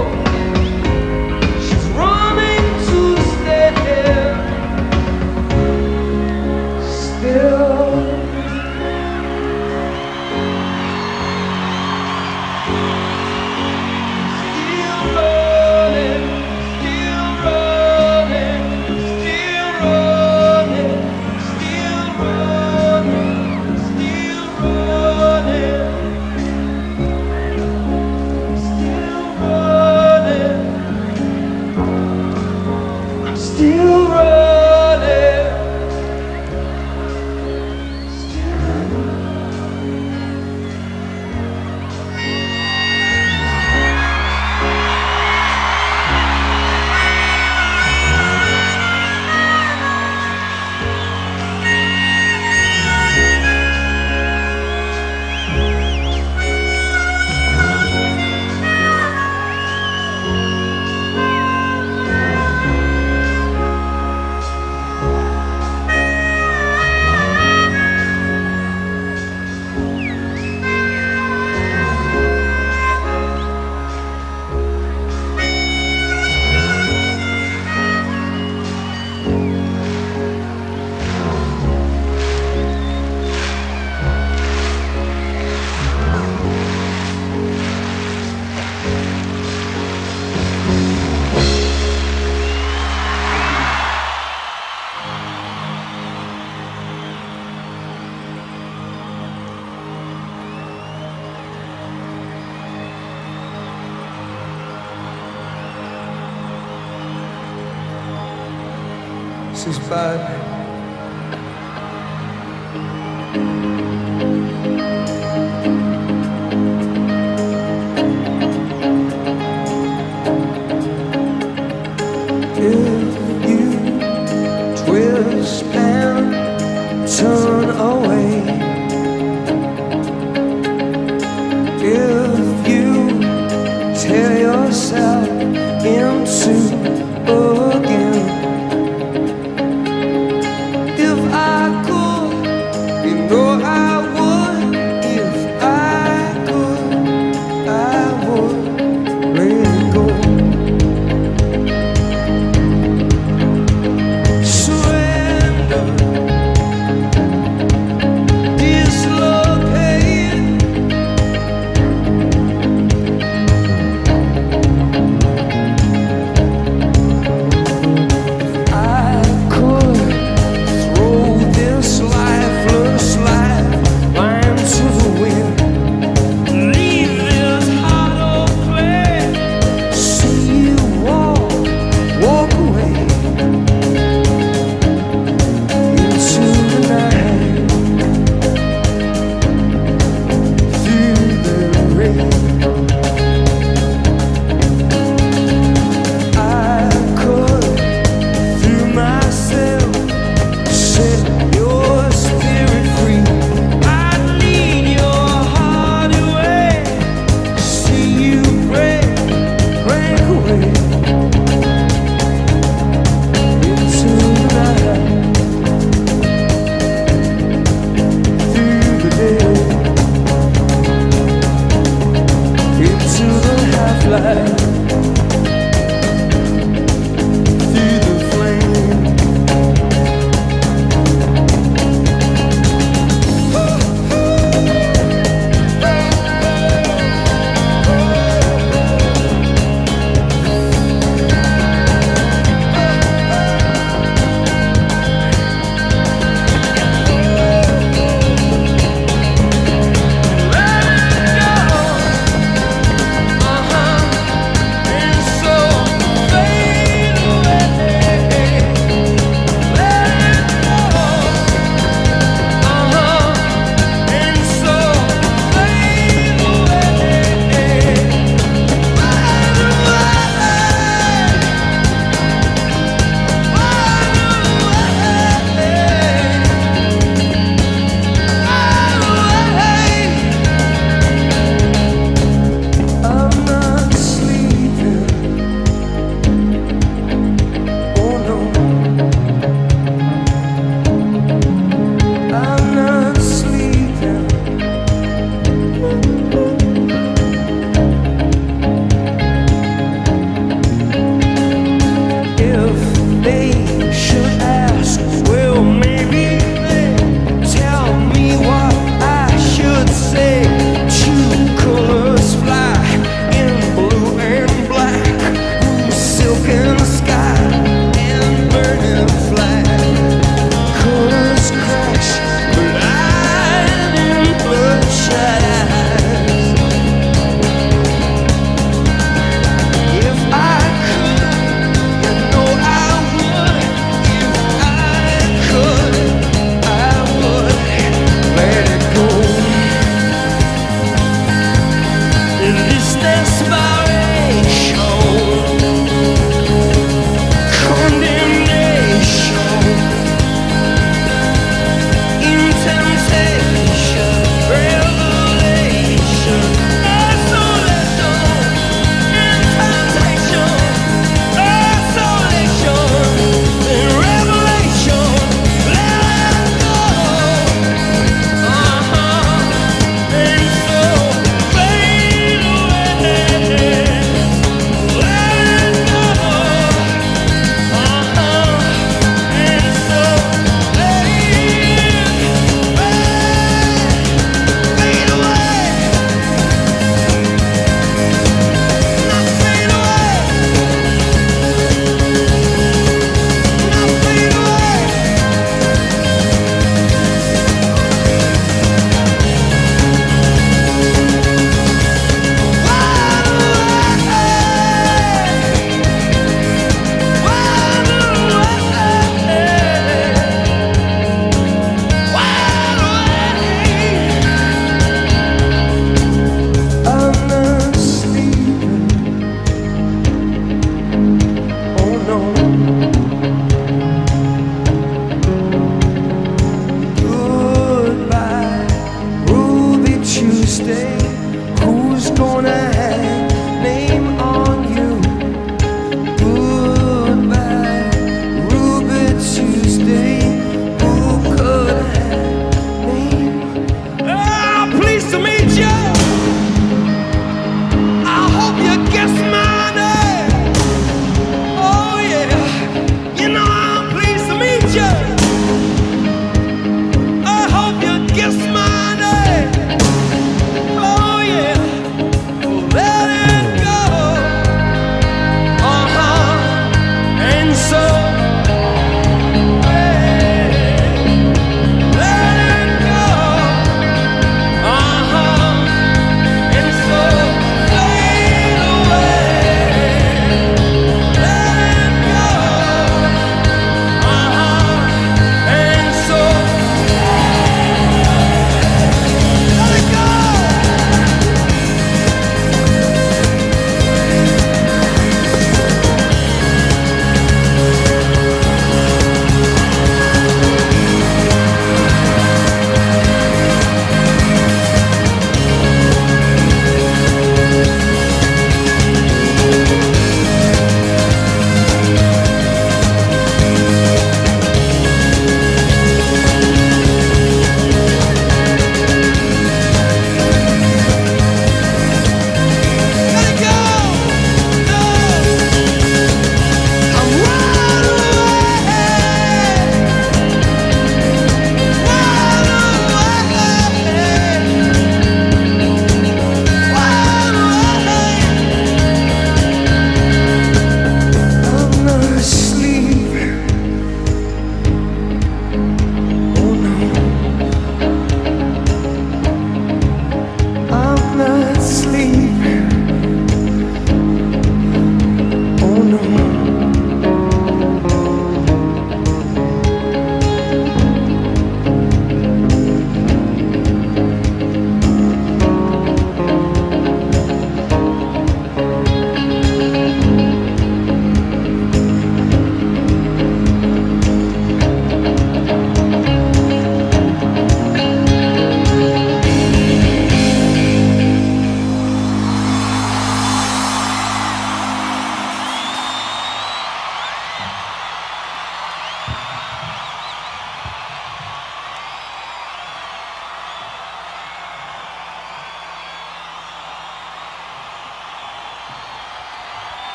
This is bad. If you twist and turn away, if you tear yourself into again,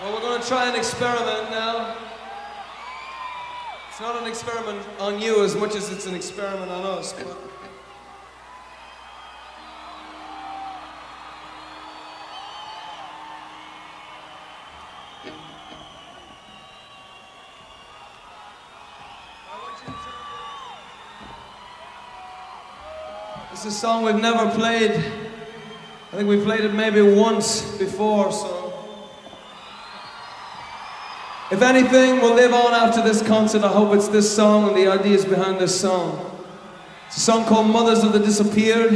Well, we're going to try an experiment now. It's not an experiment on you as much as it's an experiment on us. But it's a song we've never played. I think we played it maybe once before, so if anything will live on after this concert, I hope it's this song and the ideas behind this song. It's a song called Mothers of the Disappeared.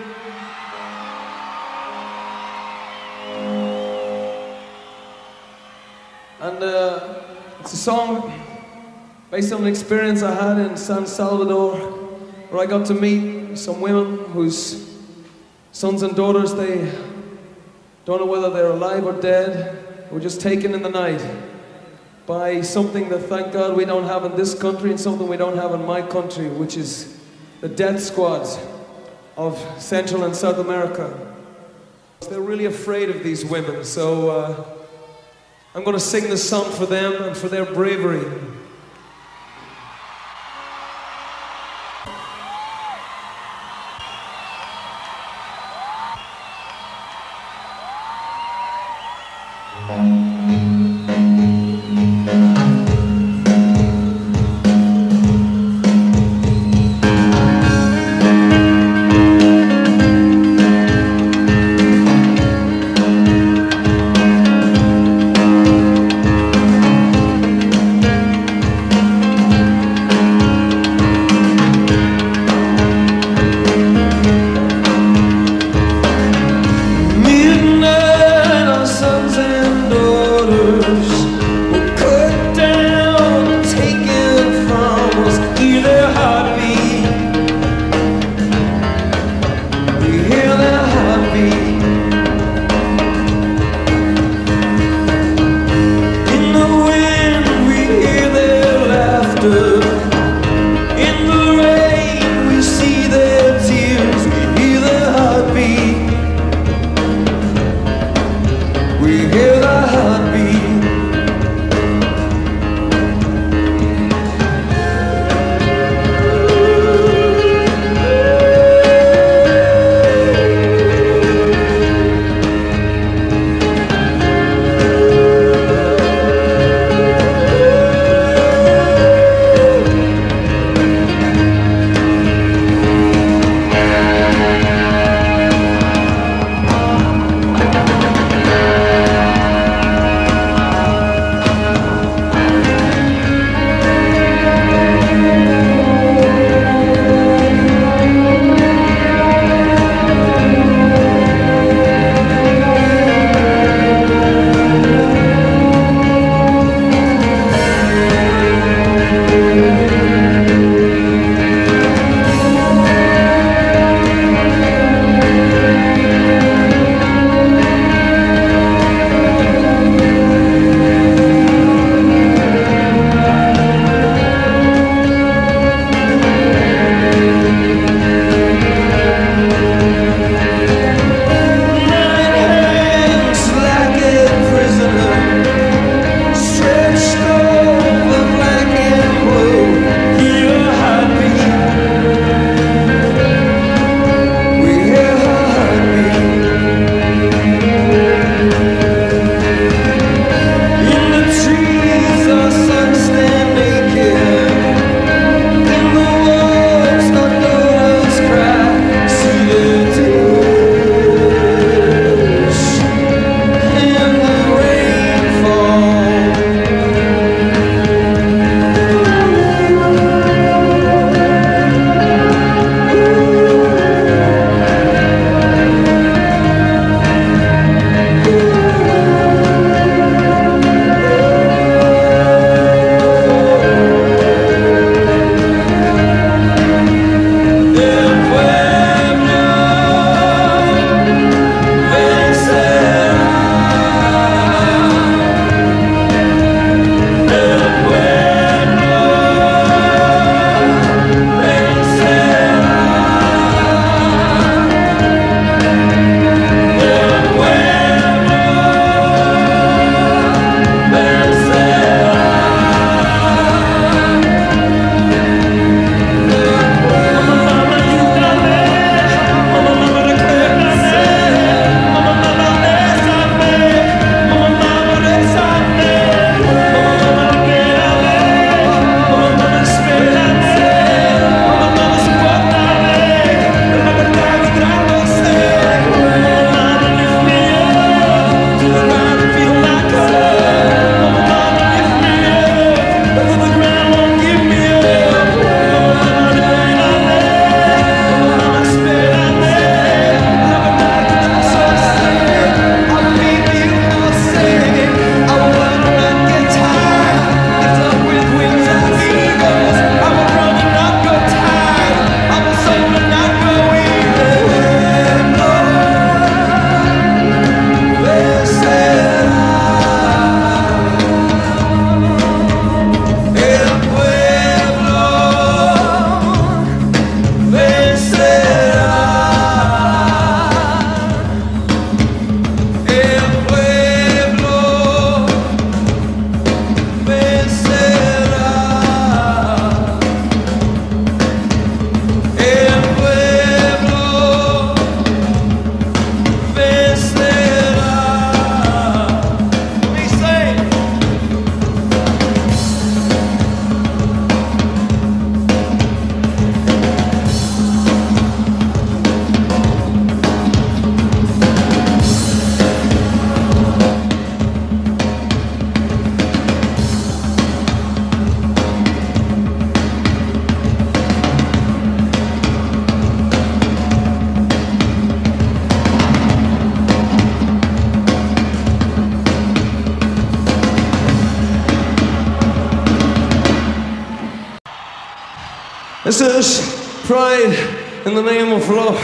And it's a song based on an experience I had in San Salvador, where I got to meet some women whose sons and daughters, they don't know whether they're alive or dead, were just taken in the night by something that, thank God, we don't have in this country and something we don't have in my country, which is the death squads of Central and South America. They're really afraid of these women, so I'm going to sing this song for them and for their bravery. Midnight, our sons and daughters This is Pride in the Name of Love.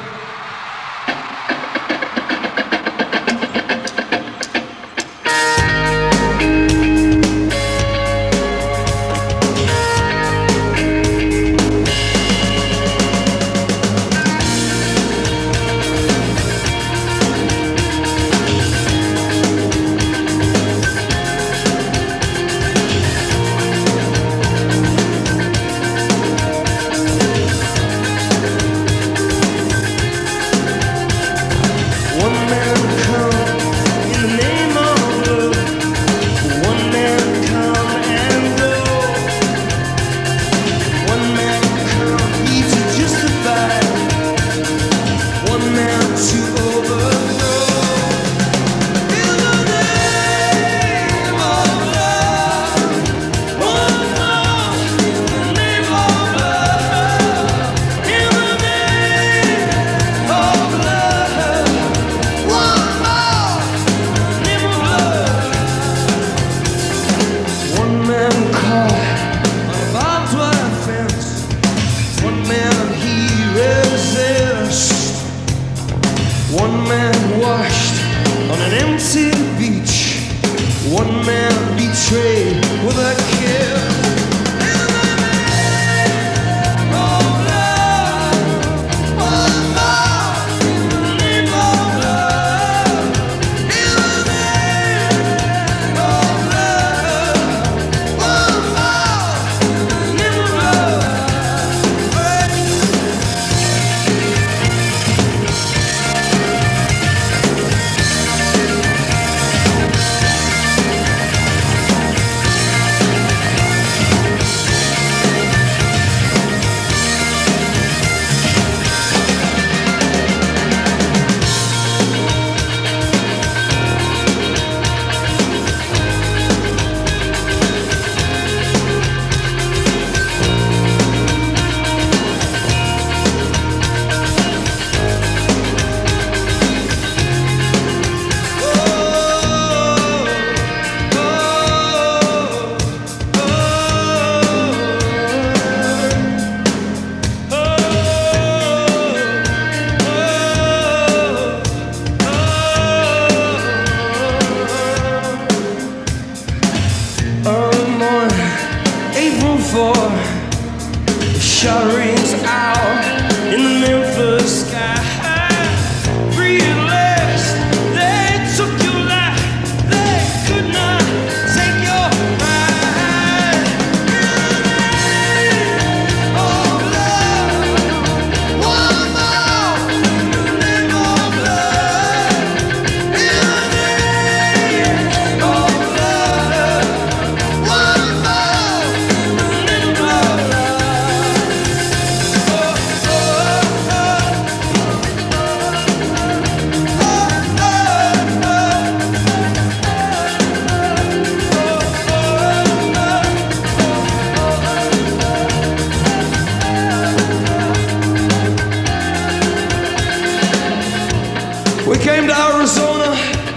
We came to Arizona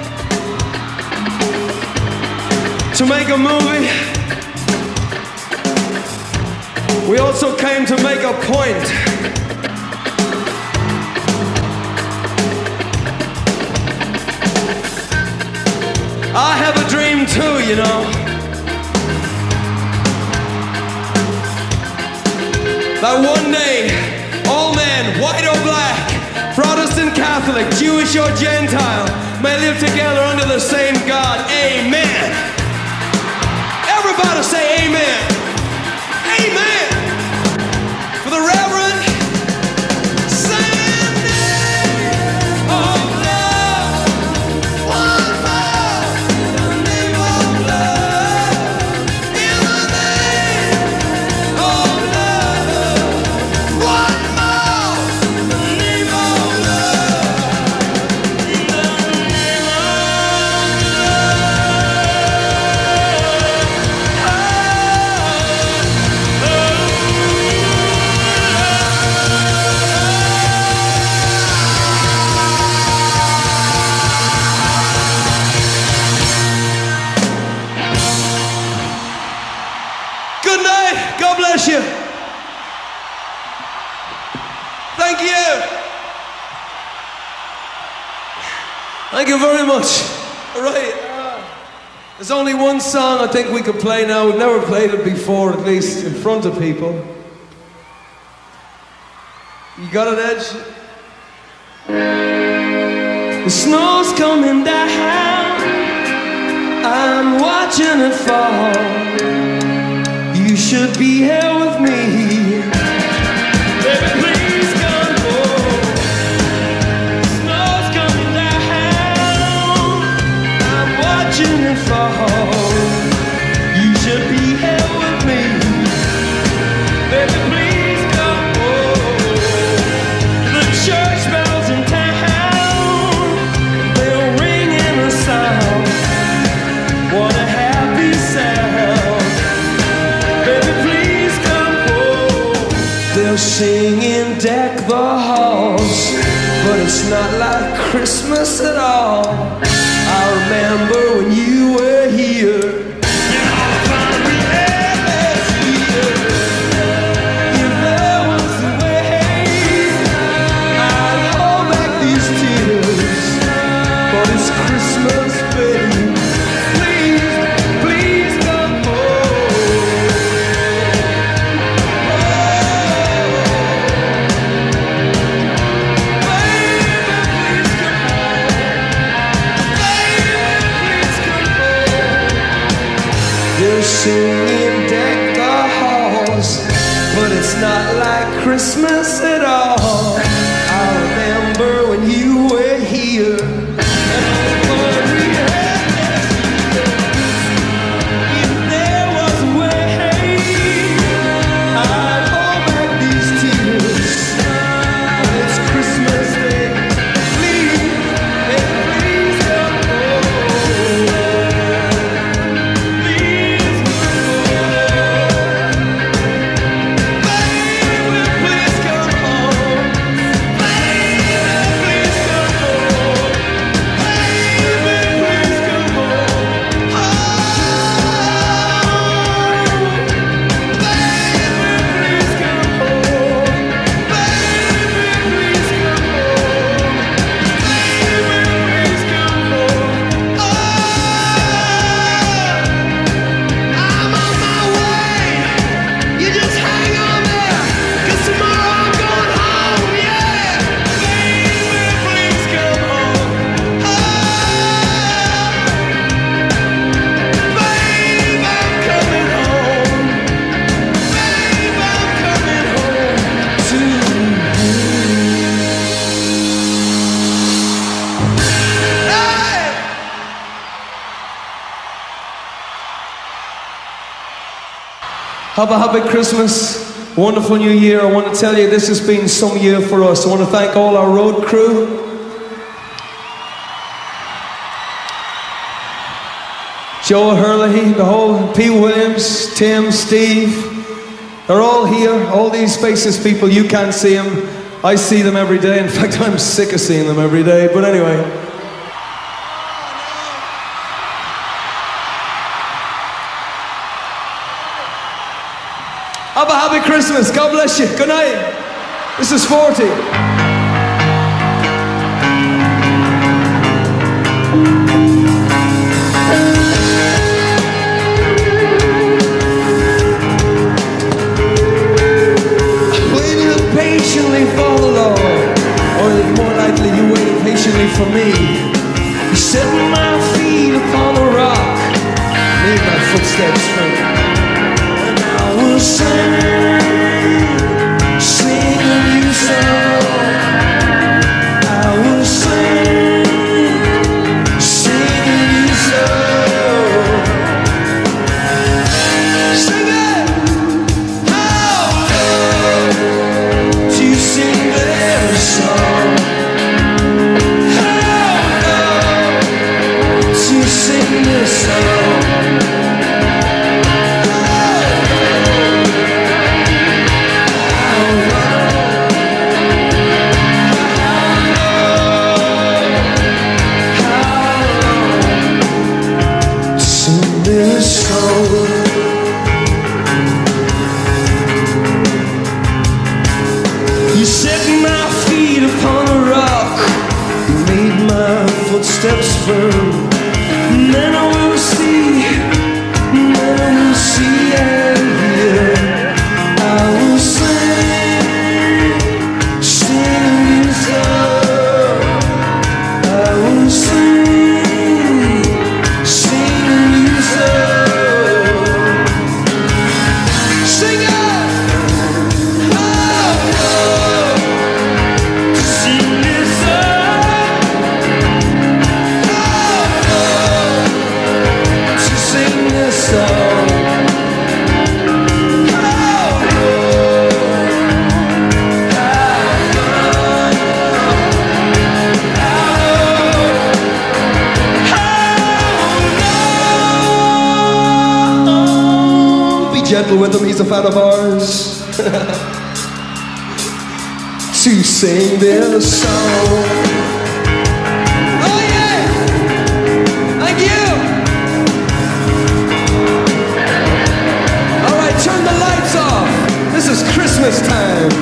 to make a movie. We also came to make a point. I have a dream too, you know. That one day, all men, white or black, Protestant, Catholic, Jewish or Gentile, may live together under the same God. Amen. Everybody say amen. Amen. For the Reverend Sandy of Love. One more in the name of love. In the name of love. One more in the name of love. In the name of love. Thank you. Thank you very much. All right. There's only one song I think we could play now. We've never played it before, at least in front of people. You got it, Edge? The snow's coming down. I'm watching it fall. You should be here with me. Baby, please come home. Snow's coming down. I'm watching it fall. You should be here with me. Baby, please come home. The church bells in town, they're ringing a sound. What a happy sound. Baby, please come home. They're singing Deck the Halls, but it's not like Christmas at all. I remember when you were here. Singing Deck the Halls, but it's not like Christmas at all. I remember when you were here. If there was a way, I'd hold back these tears. But it's Christmas Day. Please, please come home. Have a happy Christmas, wonderful new year. I want to tell you this has been some year for us. I want to thank all our road crew. Joe Hurley, the whole, P. Williams, Tim, Steve. They're all here, all these faceless people. You can't see them. I see them every day. In fact, I'm sick of seeing them every day. But anyway. Have a happy Christmas. God bless you. Good night. This is 40. Waited patiently for the Lord, or more likely you waited patiently for me. You set my feet upon a rock, made my footsteps free. We'll sing a new song. I will sing a new song. Sing it! How come to sing their song? How come to sing this song? You set my feet upon a rock, made my footsteps firm. And then I will see, and then I will see and hear. I will sing, sing a new song. I will sing, sing a new song. Sing it! Gentle with him, he's a fan of ours. To sing this song. Oh yeah! Thank you! Alright, turn the lights off. This is Christmas time.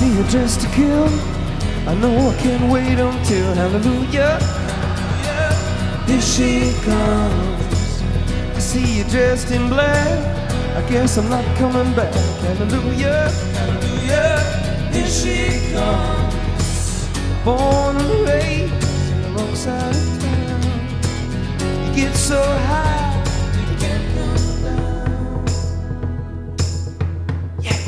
see you dressed to kill. I know I can't wait until hallelujah. Here she comes. I see you dressed in black. I guess I'm not coming back. Hallelujah, hallelujah. Here she comes. Born and raised in the wrong side of town. You get so high you can't come down. Yeah.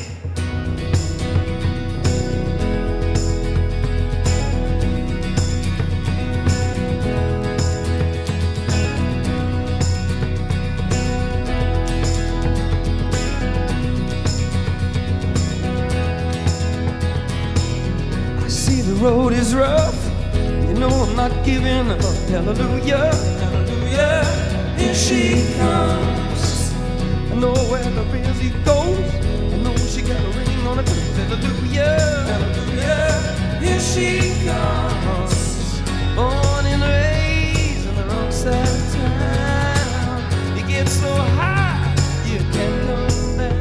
The road is rough, you know I'm not giving up. Hallelujah, hallelujah. Here she comes. I know where the busy goes. I know she got a ring on her toes. Hallelujah, hallelujah. Here she comes. Born and raised on the wrong side of town. You get so high you can't come down.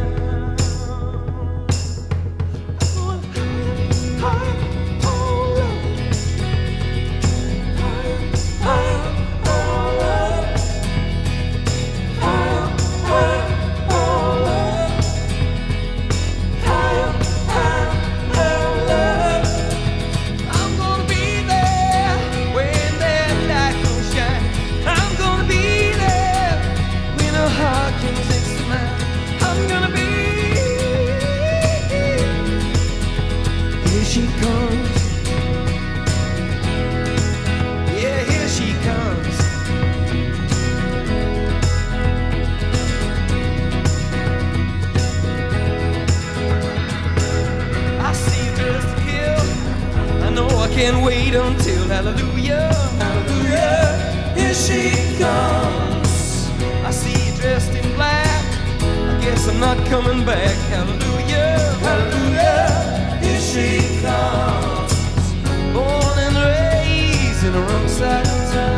Here she comes. Yeah, here she comes. I see you dressed to kill. I know I can't wait until hallelujah, hallelujah. Here she comes. I see you dressed in black. I guess I'm not coming back. Hallelujah, hallelujah. Here she comes, born and raised in the wrong side of town.